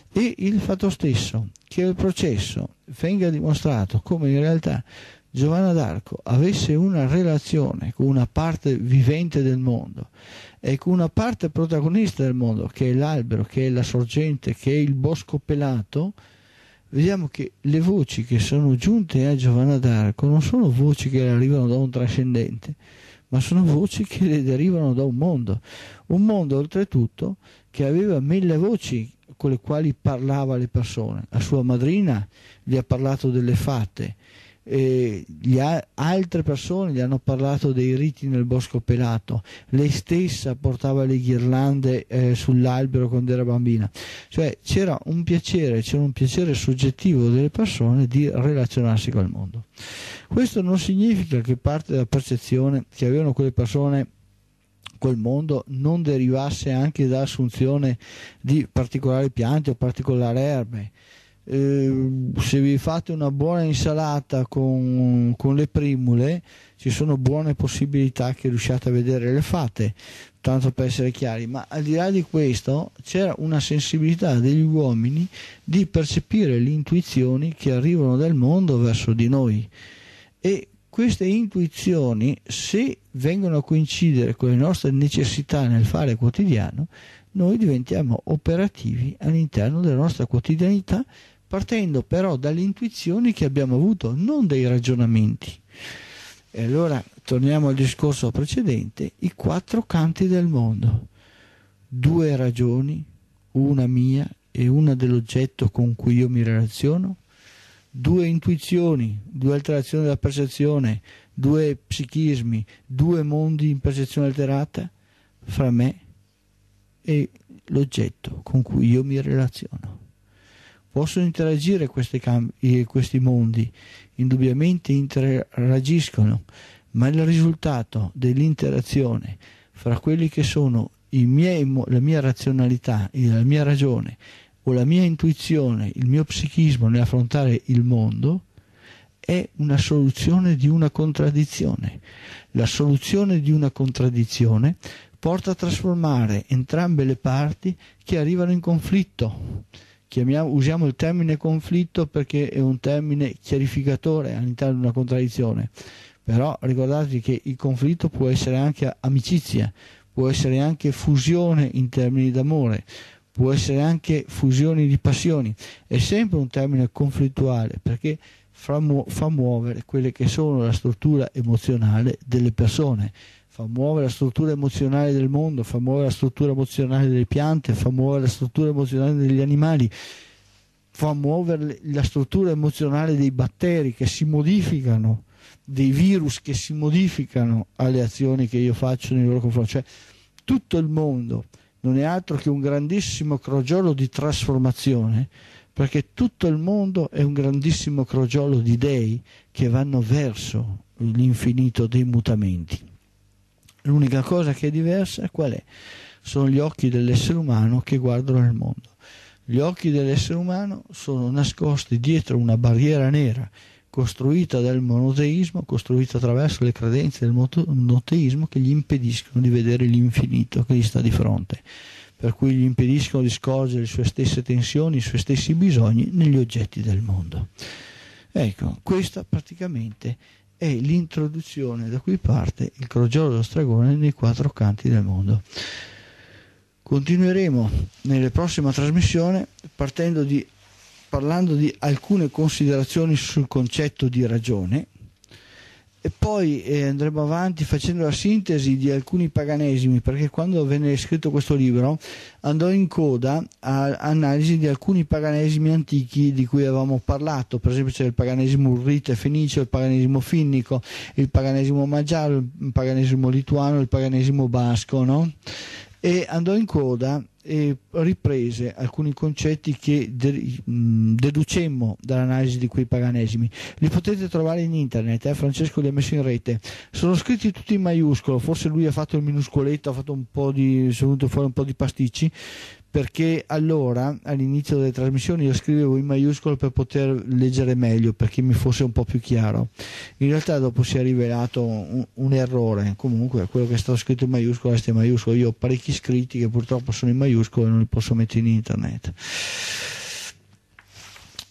E il fatto stesso che il processo venga dimostrato come in realtà Giovanna d'Arco avesse una relazione con una parte vivente del mondo e con una parte protagonista del mondo, che è l'albero, che è la sorgente, che è il bosco pelato, vediamo che le voci che sono giunte a Giovanna d'Arco non sono voci che arrivano da un trascendente, ma sono voci che le derivano da un mondo, un mondo oltretutto che aveva mille voci con le quali parlava alle persone. La sua madrina gli ha parlato delle fate, e gli a- altre persone gli hanno parlato dei riti nel bosco pelato, lei stessa portava le ghirlande eh, sull'albero quando era bambina. Cioè c'era un piacere, c'era un piacere soggettivo delle persone di relazionarsi col mondo. Questo non significa che parte della percezione che avevano quelle persone quel mondo non derivasse anche da assunzione di particolari piante o particolari erbe. Eh, se vi fate una buona insalata con, con le primule, ci sono buone possibilità che riusciate a vedere le fate, tanto per essere chiari. Ma al di là di questo c'era una sensibilità degli uomini di percepire le intuizioni che arrivano dal mondo verso di noi, e queste intuizioni, se vengono a coincidere con le nostre necessità nel fare quotidiano, noi diventiamo operativi all'interno della nostra quotidianità, partendo però dalle intuizioni che abbiamo avuto, non dai ragionamenti. E allora torniamo al discorso precedente: i quattro canti del mondo, due ragioni, una mia e una dell'oggetto con cui io mi relaziono, due intuizioni, due alterazioni della percezione, due psichismi, due mondi in percezione alterata fra me e l'oggetto con cui io mi relaziono. Possono interagire questi, cambi, questi mondi, indubbiamente interagiscono, ma il risultato dell'interazione fra quelli che sono i miei, la mia razionalità, la mia ragione o la mia intuizione, il mio psichismo nell'affrontare il mondo, è una soluzione di una contraddizione. La soluzione di una contraddizione porta a trasformare entrambe le parti che arrivano in conflitto. Chiamiamo, usiamo il termine conflitto perché è un termine chiarificatore all'interno di una contraddizione, però ricordatevi che il conflitto può essere anche amicizia, può essere anche fusione in termini d'amore, può essere anche fusioni di passioni. È sempre un termine conflittuale perché fa, mu- fa muovere quelle che sono la struttura emozionale delle persone, fa muovere la struttura emozionale del mondo, fa muovere la struttura emozionale delle piante, fa muovere la struttura emozionale degli animali, fa muovere la struttura emozionale dei batteri che si modificano, dei virus che si modificano alle azioni che io faccio nei loro confronti. Cioè tutto il mondo non è altro che un grandissimo crogiolo di trasformazione, perché tutto il mondo è un grandissimo crogiolo di dei che vanno verso l'infinito dei mutamenti. L'unica cosa che è diversa qual è? Sono gli occhi dell'essere umano che guardano il mondo. Gli occhi dell'essere umano sono nascosti dietro una barriera nera costruita dal monoteismo, costruita attraverso le credenze del monoteismo che gli impediscono di vedere l'infinito che gli sta di fronte, per cui gli impediscono di scorgere le sue stesse tensioni, i suoi stessi bisogni negli oggetti del mondo. Ecco, questa praticamente è l'introduzione da cui parte il crogiolo dello stregone nei quattro canti del mondo. Continueremo nelle prossime trasmissioni partendo di, parlando di alcune considerazioni sul concetto di ragione, e poi eh, andremo avanti facendo la sintesi di alcuni paganesimi, perché quando venne scritto questo libro andò in coda all'analisi di alcuni paganesimi antichi di cui avevamo parlato. Per esempio c'è il paganesimo urrita e fenicio, il paganesimo finnico, il paganesimo magiaro, il paganesimo lituano, il paganesimo basco, no? E andò in coda e riprese alcuni concetti che deducemmo dall'analisi di quei paganesimi. Li potete trovare in internet, eh? Francesco li ha messi in rete, sono scritti tutti in maiuscolo, forse lui ha fatto il minuscoletto, ha fatto un po' di, sono venuto fuori un po' di pasticci, perché allora all'inizio delle trasmissioni io scrivevo in maiuscolo per poter leggere meglio, perché mi fosse un po' più chiaro. In realtà dopo si è rivelato un, un errore. Comunque quello che è stato scritto in maiuscolo resta in maiuscolo. Io ho parecchi scritti che purtroppo sono in maiuscolo e non li posso mettere in internet.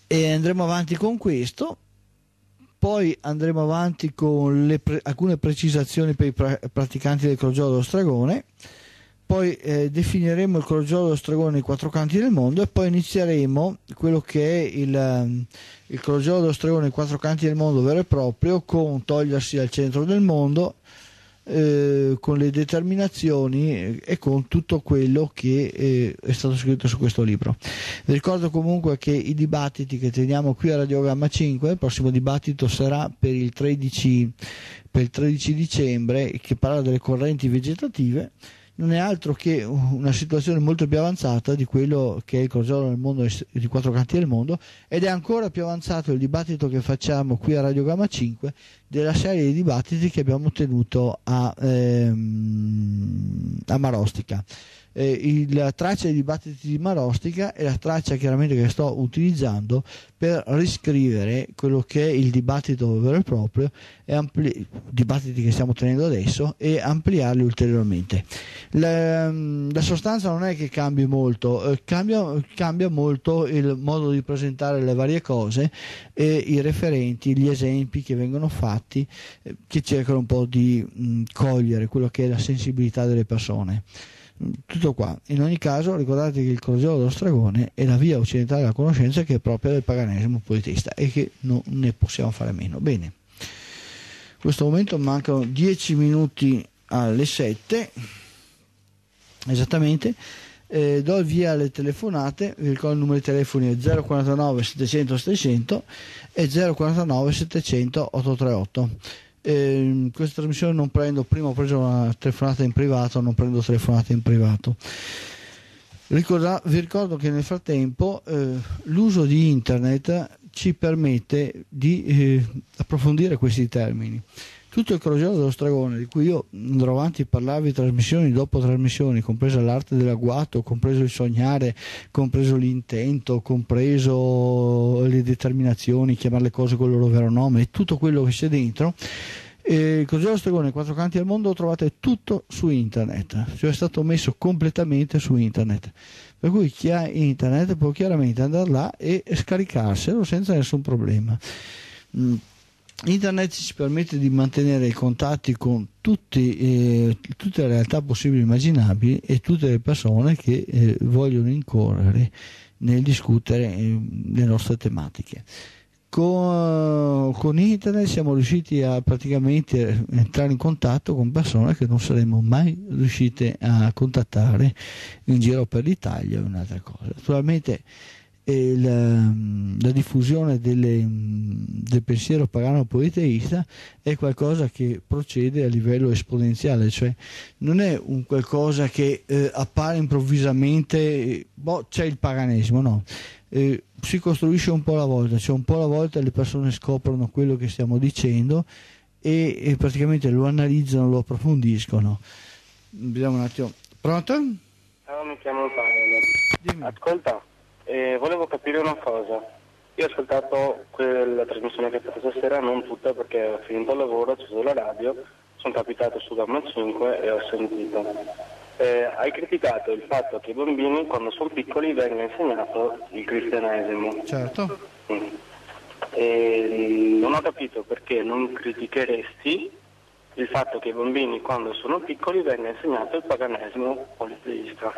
e andremo avanti con questo. Poi andremo avanti con le pre- alcune precisazioni per i pra- praticanti del crogiolo dello Stragone, poi eh, definiremo il crogiolo dello Stragone nei quattro canti del mondo, e poi inizieremo quello che è il, um, il crogiolo dello Stragone nei quattro canti del mondo vero e proprio, con togliersi dal centro del mondo, eh, con le determinazioni e con tutto quello che eh, è stato scritto su questo libro. Vi ricordo comunque che i dibattiti che teniamo qui a Radio Gamma cinque, il prossimo dibattito sarà per il tredici, per il tredici dicembre, che parla delle correnti vegetative. Non è altro che una situazione molto più avanzata di quello che è il crogiolo nel mondo di quattro canti del mondo, ed è ancora più avanzato il dibattito che facciamo qui a Radio Gamma cinque della serie di dibattiti che abbiamo tenuto a, ehm, a Marostica. Eh, il, la traccia dei dibattiti di Marostica è la traccia chiaramente che sto utilizzando per riscrivere quello che è il dibattito vero e proprio, e ampli- dibattiti che stiamo tenendo adesso, e ampliarli ulteriormente. La, la sostanza non è che cambi molto, eh, cambia, cambia molto il modo di presentare le varie cose e i referenti, gli esempi che vengono fatti, eh, che cercano un po' di mh, cogliere quello che è la sensibilità delle persone. Tutto qua. In ogni caso ricordate che il crogiolo dello Stragone è la via occidentale della conoscenza, che è propria del paganesimo poetista e che non ne possiamo fare a meno. Bene, in questo momento mancano dieci minuti alle sette esattamente. Eh, do il via alle telefonate. Vi ricordo il numero di telefoni è zero quarantanove settecento settecento e zero quarantanove settecento ottocentotrentotto. Eh, in questa trasmissione non prendo, prima ho preso una telefonata in privato, non prendo telefonate in privato. Ricorda, vi ricordo che nel frattempo eh, l'uso di internet ci permette di eh, approfondire questi termini. Tutto il crogiolo dello Stragone, di cui io andrò avanti a parlarvi trasmissioni dopo trasmissioni, compresa l'arte dell'agguato, compreso il sognare, compreso l'intento, compreso le determinazioni, chiamare le cose con il loro vero nome, e tutto quello che c'è dentro. E il crogiolo dello Stragone, quattro canti del mondo, lo trovate tutto su internet, cioè è stato messo completamente su internet, per cui chi ha internet può chiaramente andare là e scaricarselo senza nessun problema. Mm. Internet ci permette di mantenere i contatti con tutti, eh, tutte le realtà possibili e immaginabili, e tutte le persone che eh, vogliono incorrere nel discutere eh, le nostre tematiche. Con, con internet siamo riusciti a praticamente entrare in contatto con persone che non saremmo mai riuscite a contattare in giro per l'Italia o un'altra cosa. Naturalmente E la, la diffusione delle, del pensiero pagano poeteista è qualcosa che procede a livello esponenziale, cioè non è un qualcosa che eh, appare improvvisamente, boh, c'è il paganesimo, no, eh, si costruisce un po' alla volta, cioè un po' alla volta le persone scoprono quello che stiamo dicendo e, e praticamente lo analizzano, lo approfondiscono. Vediamo un attimo. Pronto? Ciao, mi chiamo Paolo. Dimmi. Ascolta. Eh, volevo capire una cosa. Io ho ascoltato quella trasmissione che hai fatto stasera, non tutta perché ho finito il lavoro, ho acceso la radio, sono capitato su Gamma cinque e ho sentito. Eh, hai criticato il fatto che i bambini quando sono piccoli venga insegnato il cristianesimo. Certo. Mm. E non ho capito perché non criticheresti il fatto che i bambini quando sono piccoli venga insegnato il paganesimo politeista.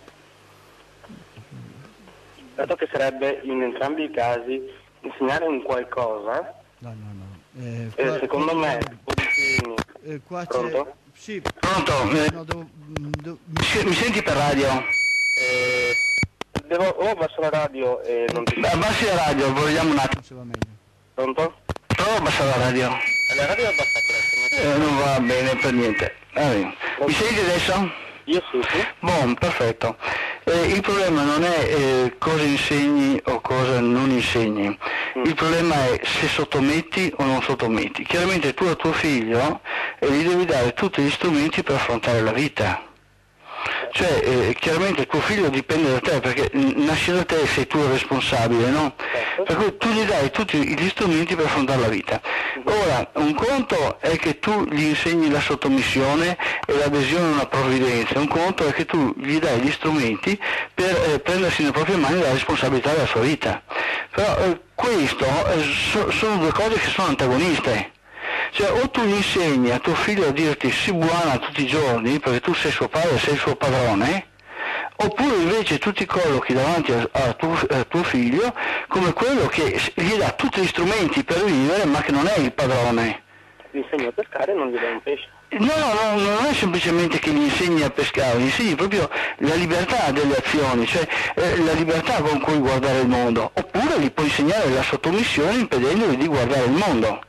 Dato che sarebbe in entrambi i casi insegnare un qualcosa, no, no, no. Eh, eh, qua, secondo qua, me Polizieni... eh, qua Pronto? c'è... Sì. Pronto? No, devo, devo, mi... mi senti per radio? Eh, devo o abbasso la radio e non ti... Abbassi la radio, vogliamo un attimo. Se va meglio. Pronto? Prova a abbassare la radio. La radio è abbassata. Eh, non va bene per niente. Allora, mi senti adesso? Io sì, sì. Buon, perfetto. Eh, il problema non è eh, cosa insegni o cosa non insegni, mm. il problema è se sottometti o non sottometti. Chiaramente tu a tuo figlio eh, gli devi dare tutti gli strumenti per affrontare la vita. Cioè, eh, chiaramente tuo figlio dipende da te, perché nasce da te e sei tu il responsabile, no? Per cui tu gli dai tutti gli strumenti per affrontare la vita. Ora, un conto è che tu gli insegni la sottomissione e l'adesione a una provvidenza, un conto è che tu gli dai gli strumenti per eh, prendersi nelle proprie mani la responsabilità della sua vita. Però eh, questo eh, so, sono due cose che sono antagoniste. Cioè, o tu gli insegni a tuo figlio a dirti sii buona tutti i giorni perché tu sei suo padre, sei il suo padrone, oppure invece tu ti collochi davanti a, a, tuo, a tuo figlio come quello che gli dà tutti gli strumenti per vivere ma che non è il padrone. Gli insegni a pescare e non gli dai un pesce. No, no, no, non è semplicemente che gli insegni a pescare, gli insegni proprio la libertà delle azioni, cioè eh, la libertà con cui guardare il mondo, oppure gli puoi insegnare la sottomissione impedendogli di guardare il mondo.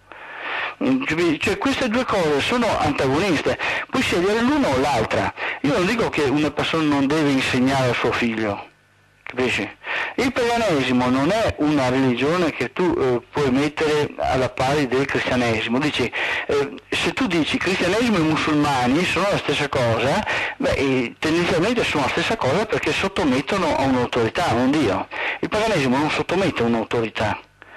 Cioè queste due cose sono antagoniste, puoi scegliere l'una o l'altra. Io non dico che una persona non deve insegnare al suo figlio, capisci? Il paganesimo non è una religione che tu eh, puoi mettere alla pari del cristianesimo. Dici, eh, se tu dici cristianesimo e musulmani sono la stessa cosa, beh, eh, tendenzialmente sono la stessa cosa perché sottomettono a un'autorità, a un Dio. Il paganesimo non sottomette a un'autorità.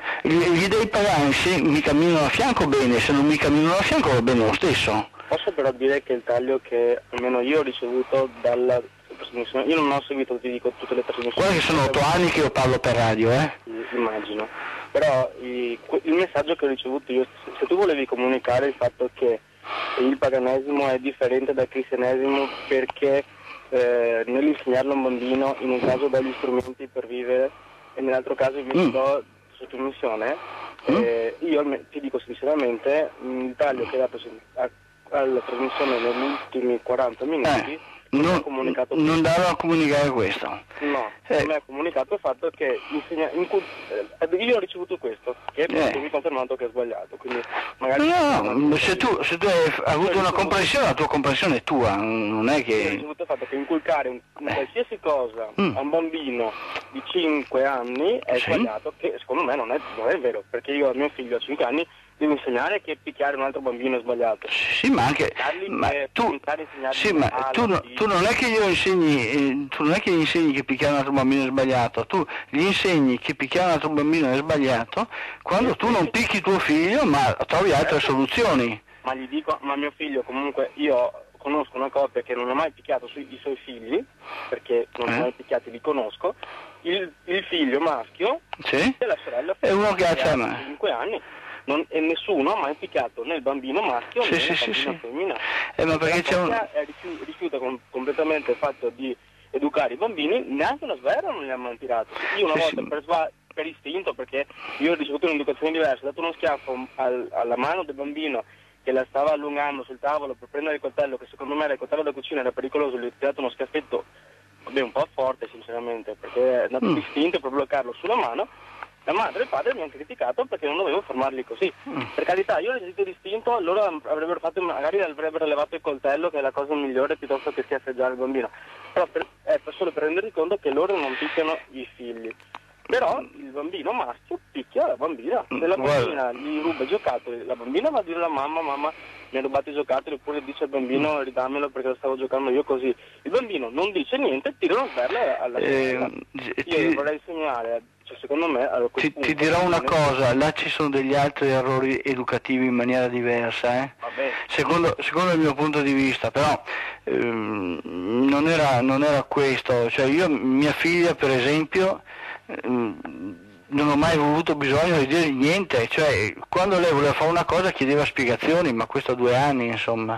Gli dei pagani se mi camminano a fianco bene, se non mi camminano a fianco va bene lo stesso. Posso però dire che il taglio che almeno io ho ricevuto dalla trasmissione, io non ho seguito, ti dico, tutte le trasmissioni. Guarda che sono otto anni che io parlo per radio, eh? Immagino. Però il, il messaggio che ho ricevuto io, se tu volevi comunicare il fatto che il paganesimo è differente dal cristianesimo perché eh, nell'insegnarlo a un bambino in un caso dà gli strumenti per vivere e nell'altro caso invece mm. do sottomissione, eh, io ti dico sinceramente il taglio che hai dato a, alla trasmissione negli ultimi quaranta minuti eh, non, non, ha comunicato non dava a comunicare questo. No, eh. non mi ha comunicato il fatto che insegna, in cui, eh, io ho ricevuto questo che eh. mi ha confermato che è sbagliato, quindi magari no, no, se tu, se tu hai avuto una comprensione, la tua comprensione è tua, non è che... Io ho ricevuto il fatto che inculcare un, un eh. qualsiasi cosa mm. a un bambino di cinque anni è sì. sbagliato, che secondo me non è, non è vero, perché io a mio figlio a cinque anni devo insegnare che picchiare un altro bambino è sbagliato. Sì, ma anche ma tu, sì, ma tu, no, tu non è che io insegni eh, tu non è che gli insegni che picchiare un altro bambino è sbagliato, tu gli insegni che picchiare un altro bambino è sbagliato quando sì, tu non picchi tuo figlio ma trovi altre soluzioni. Ma gli dico, ma mio figlio comunque, io conosco una coppia che non ha mai picchiato sui, i suoi figli, perché non li eh? ha mai picchiati, li conosco, il, il figlio maschio sì? e la sorella è uno che ha cinque anni. Non, e nessuno ha mai picchiato né il bambino maschio sì, né sì, il sì, bambino sì. femminile. Eh, ma perché c'è un... rifiuta, rifiuta com- completamente il fatto di educare i bambini, neanche una sberla non gli ha mai tirato. Io una sì, volta sì. per, sva- per istinto, perché io ho ricevuto un'educazione diversa, ho dato uno schiaffo al, alla mano del bambino che la stava allungando sul tavolo per prendere il coltello, che secondo me era il coltello da cucina, era pericoloso, gli ho tirato uno schiaffetto, vabbè, un po' forte sinceramente, perché è andato mm. istinto per bloccarlo sulla mano. La madre e il padre mi hanno criticato perché non dovevo fermarli così. Mm. Per carità, io ho resistito distinto, loro avrebbero fatto, magari avrebbero levato il coltello, che è la cosa migliore, piuttosto che schiaffeggiare il bambino. Però per, è per solo per rendermi conto che loro non picchiano i figli. Però il bambino maschio picchia la bambina. Se la bambina gli ruba i giocattoli, la bambina va a dire alla mamma, mamma mi ha rubato i giocattoli, oppure dice al bambino ridammelo perché lo stavo giocando io così. Il bambino non dice niente, tira una sberla alla eh, Io ti... vorrei insegnare, cioè, secondo me... Allora, ti, ti dirò una cosa, là ci sono degli altri errori educativi in maniera diversa, eh? Vabbè. Secondo, secondo il mio punto di vista, però ehm, non, era, non era questo, cioè io, mia figlia per esempio... Ehm, non ho mai avuto bisogno di dire niente, cioè quando lei voleva fare una cosa chiedeva spiegazioni, ma questo a due anni insomma,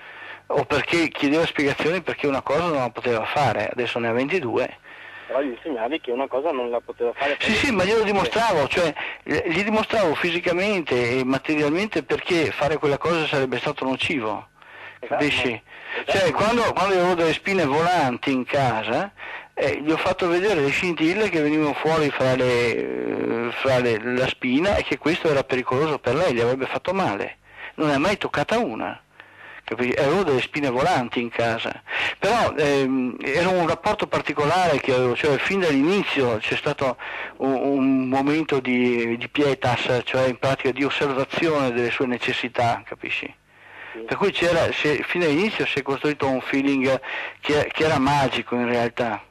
o perché chiedeva spiegazioni perché una cosa non la poteva fare, adesso ne ha ventidue. Però gli insegnavi che una cosa non la poteva fare. Sì, sì, ma glielo dimostravo, cioè gli dimostravo fisicamente e materialmente perché fare quella cosa sarebbe stato nocivo, capisci? Esatto. Cioè quando, quando avevo delle spine volanti in casa, Eh, gli ho fatto vedere le scintille che venivano fuori fra, le, eh, fra le, la spina e che questo era pericoloso per lei, gli avrebbe fatto male. Non ne ha mai toccata una, capisci? Avevo delle spine volanti in casa, però ehm, era un rapporto particolare che avevo, cioè fin dall'inizio c'è stato un, un momento di, di pietas, cioè in pratica di osservazione delle sue necessità, capisci? Per cui c'era, se, fin dall'inizio si è costruito un feeling che, che era magico in realtà.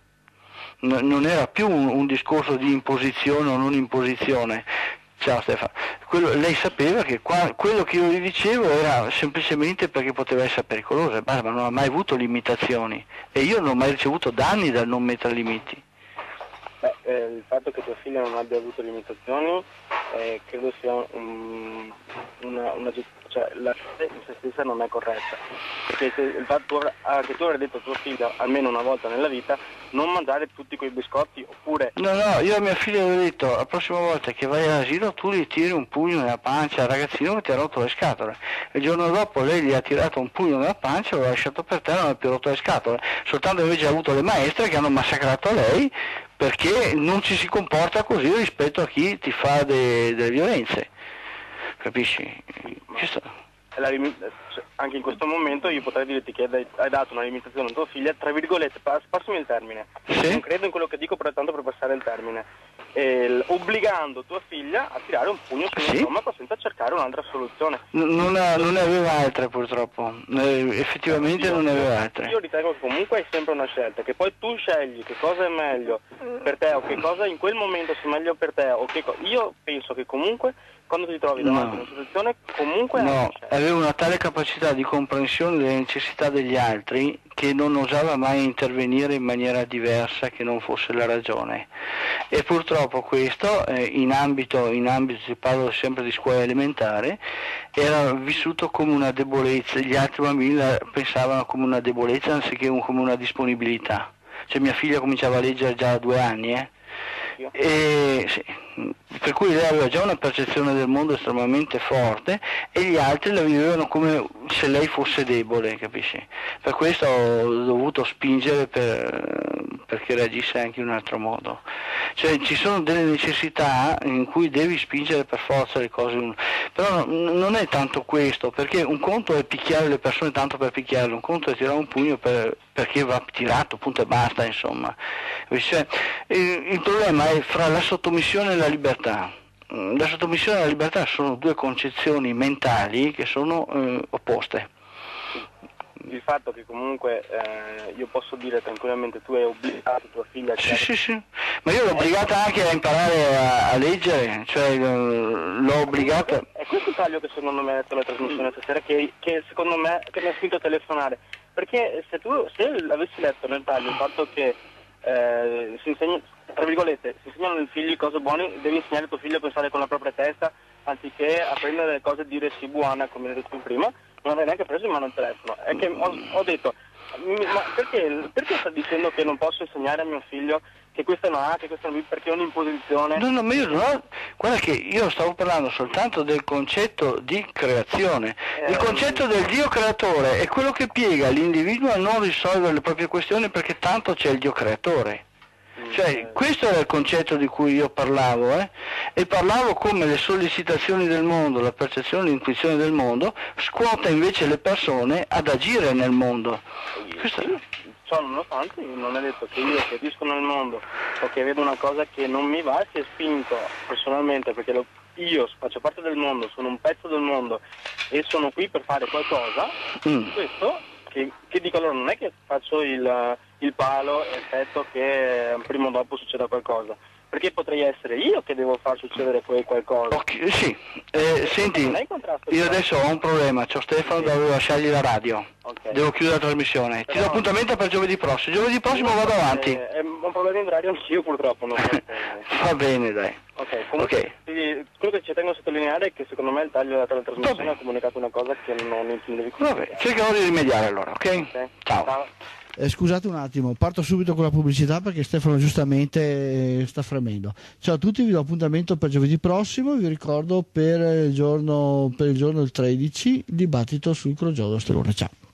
Non era più un, un discorso di imposizione o non imposizione. Ciao Stefano, quello, lei sapeva che qua, quello che io gli dicevo era semplicemente perché poteva essere pericoloso, ma non ha mai avuto limitazioni e io non ho mai ricevuto danni dal non mettere limiti. Beh, eh, il fatto che tua figlia non abbia avuto limitazioni eh, credo sia un, una, una cioè la in se stessa non è corretta, perché se il fatto ah, che tu avrai detto a tua figlia almeno una volta nella vita non mangiare tutti quei biscotti, oppure no no io a mia figlia le ho detto la prossima volta che vai all'asilo tu gli tiri un pugno nella pancia al ragazzino che ti ha rotto le scatole. Il giorno dopo lei gli ha tirato un pugno nella pancia, l'ha lasciato per terra e non ha più rotto le scatole, soltanto invece ha avuto le maestre che hanno massacrato lei perché non ci si comporta così rispetto a chi ti fa de- delle violenze, capisci? Questo... la lim- anche in questo momento io potrei dirti che hai, hai dato una limitazione a tua figlia, tra virgolette, pass- passami il termine, sì? Non credo in quello che dico, però tanto per passare il termine, e l- obbligando tua figlia a tirare un pugno sullo sì? stomaco senza cercare un'altra soluzione. N- non, ha, non ne aveva altre purtroppo, eh, effettivamente io, non ne aveva altre. Io ritengo che comunque è sempre una scelta, che poi tu scegli che cosa è meglio per te o che cosa in quel momento sia meglio per te, o che co- io penso che comunque quando ti trovi davanti a una situazione comunque no, aveva una tale capacità di comprensione delle necessità degli altri che non osava mai intervenire in maniera diversa che non fosse la ragione, e purtroppo questo eh, in ambito, in ambito, si parla sempre di scuola elementare, era vissuto come una debolezza, gli altri bambini la pensavano come una debolezza anziché un, come una disponibilità. Cioè mia figlia cominciava a leggere già a due anni, eh? E, sì, per cui lei aveva già una percezione del mondo estremamente forte e gli altri la vivevano come se lei fosse debole, capisci? Per questo ho dovuto spingere per, perché reagisse anche in un altro modo. Cioè ci sono delle necessità in cui devi spingere per forza le cose, però non è tanto questo, perché un conto è picchiare le persone tanto per picchiarle, un conto è tirare un pugno per, perché va tirato, punto e basta, insomma. Cioè, il, il problema è fra la sottomissione e la libertà. La sottomissione e la libertà sono due concezioni mentali che sono eh, opposte. Il fatto che comunque eh, io posso dire tranquillamente tu hai obbligato tua figlia a sì, sì, sì, ma io l'ho obbligata anche a imparare a, a leggere, cioè l'ho obbligata. È questo il taglio che secondo me ha detto la trasmissione stasera, che, che secondo me che mi ha spinto a telefonare, perché se tu se avessi letto nel taglio il fatto che eh, si insegna, tra virgolette, si insegnano ai figli cose buone, devi insegnare a tuo figlio a pensare con la propria testa anziché a prendere le cose e dire sì buona, come hai detto prima, non avrei neanche preso in mano il telefono. È che ho, ho detto, ma perché, perché sta dicendo che non posso insegnare a mio figlio che questa è una A, che questa è una B, perché è un'imposizione? No, no, ma io non ho, guarda che io stavo parlando soltanto del concetto di creazione. Il concetto del Dio creatore è quello che piega l'individuo a non risolvere le proprie questioni perché tanto c'è il Dio creatore. Cioè, questo era il concetto di cui io parlavo, eh? E parlavo come le sollecitazioni del mondo, la percezione, l'intuizione del mondo scuota invece le persone ad agire nel mondo. Questo... Ciò nonostante non è detto che io che agisco nel mondo o che vedo una cosa che non mi va sia spinto personalmente, perché lo, io faccio parte del mondo, sono un pezzo del mondo e sono qui per fare qualcosa, mm. questo che, che dico allora non è che faccio il, il palo e aspetto che prima o dopo succeda qualcosa, perché potrei essere io che devo far succedere quel qualcosa. Okay, sì, eh, senti, io adesso ho un problema, c'ho Stefano, okay. Devo lasciargli la radio, okay. Devo chiudere la trasmissione, però... ti do appuntamento per giovedì prossimo, giovedì prossimo no, vado avanti. È, è un problema in radio anch'io purtroppo. Non Va bene, dai. Ok, comunque okay. Quello che ci tengo a sottolineare è che secondo me il taglio della trasmissione ha comunicato una cosa che non intendevi comunicare. Vabbè, cercherò di rimediare allora, ok? okay. Ciao. Ciao. Eh, scusate un attimo, parto subito con la pubblicità perché Stefano giustamente sta fremendo. Ciao a tutti, vi do appuntamento per giovedì prossimo, vi ricordo per il giorno, per il giorno il tredici il dibattito sul crogiolo Stellone. Ciao.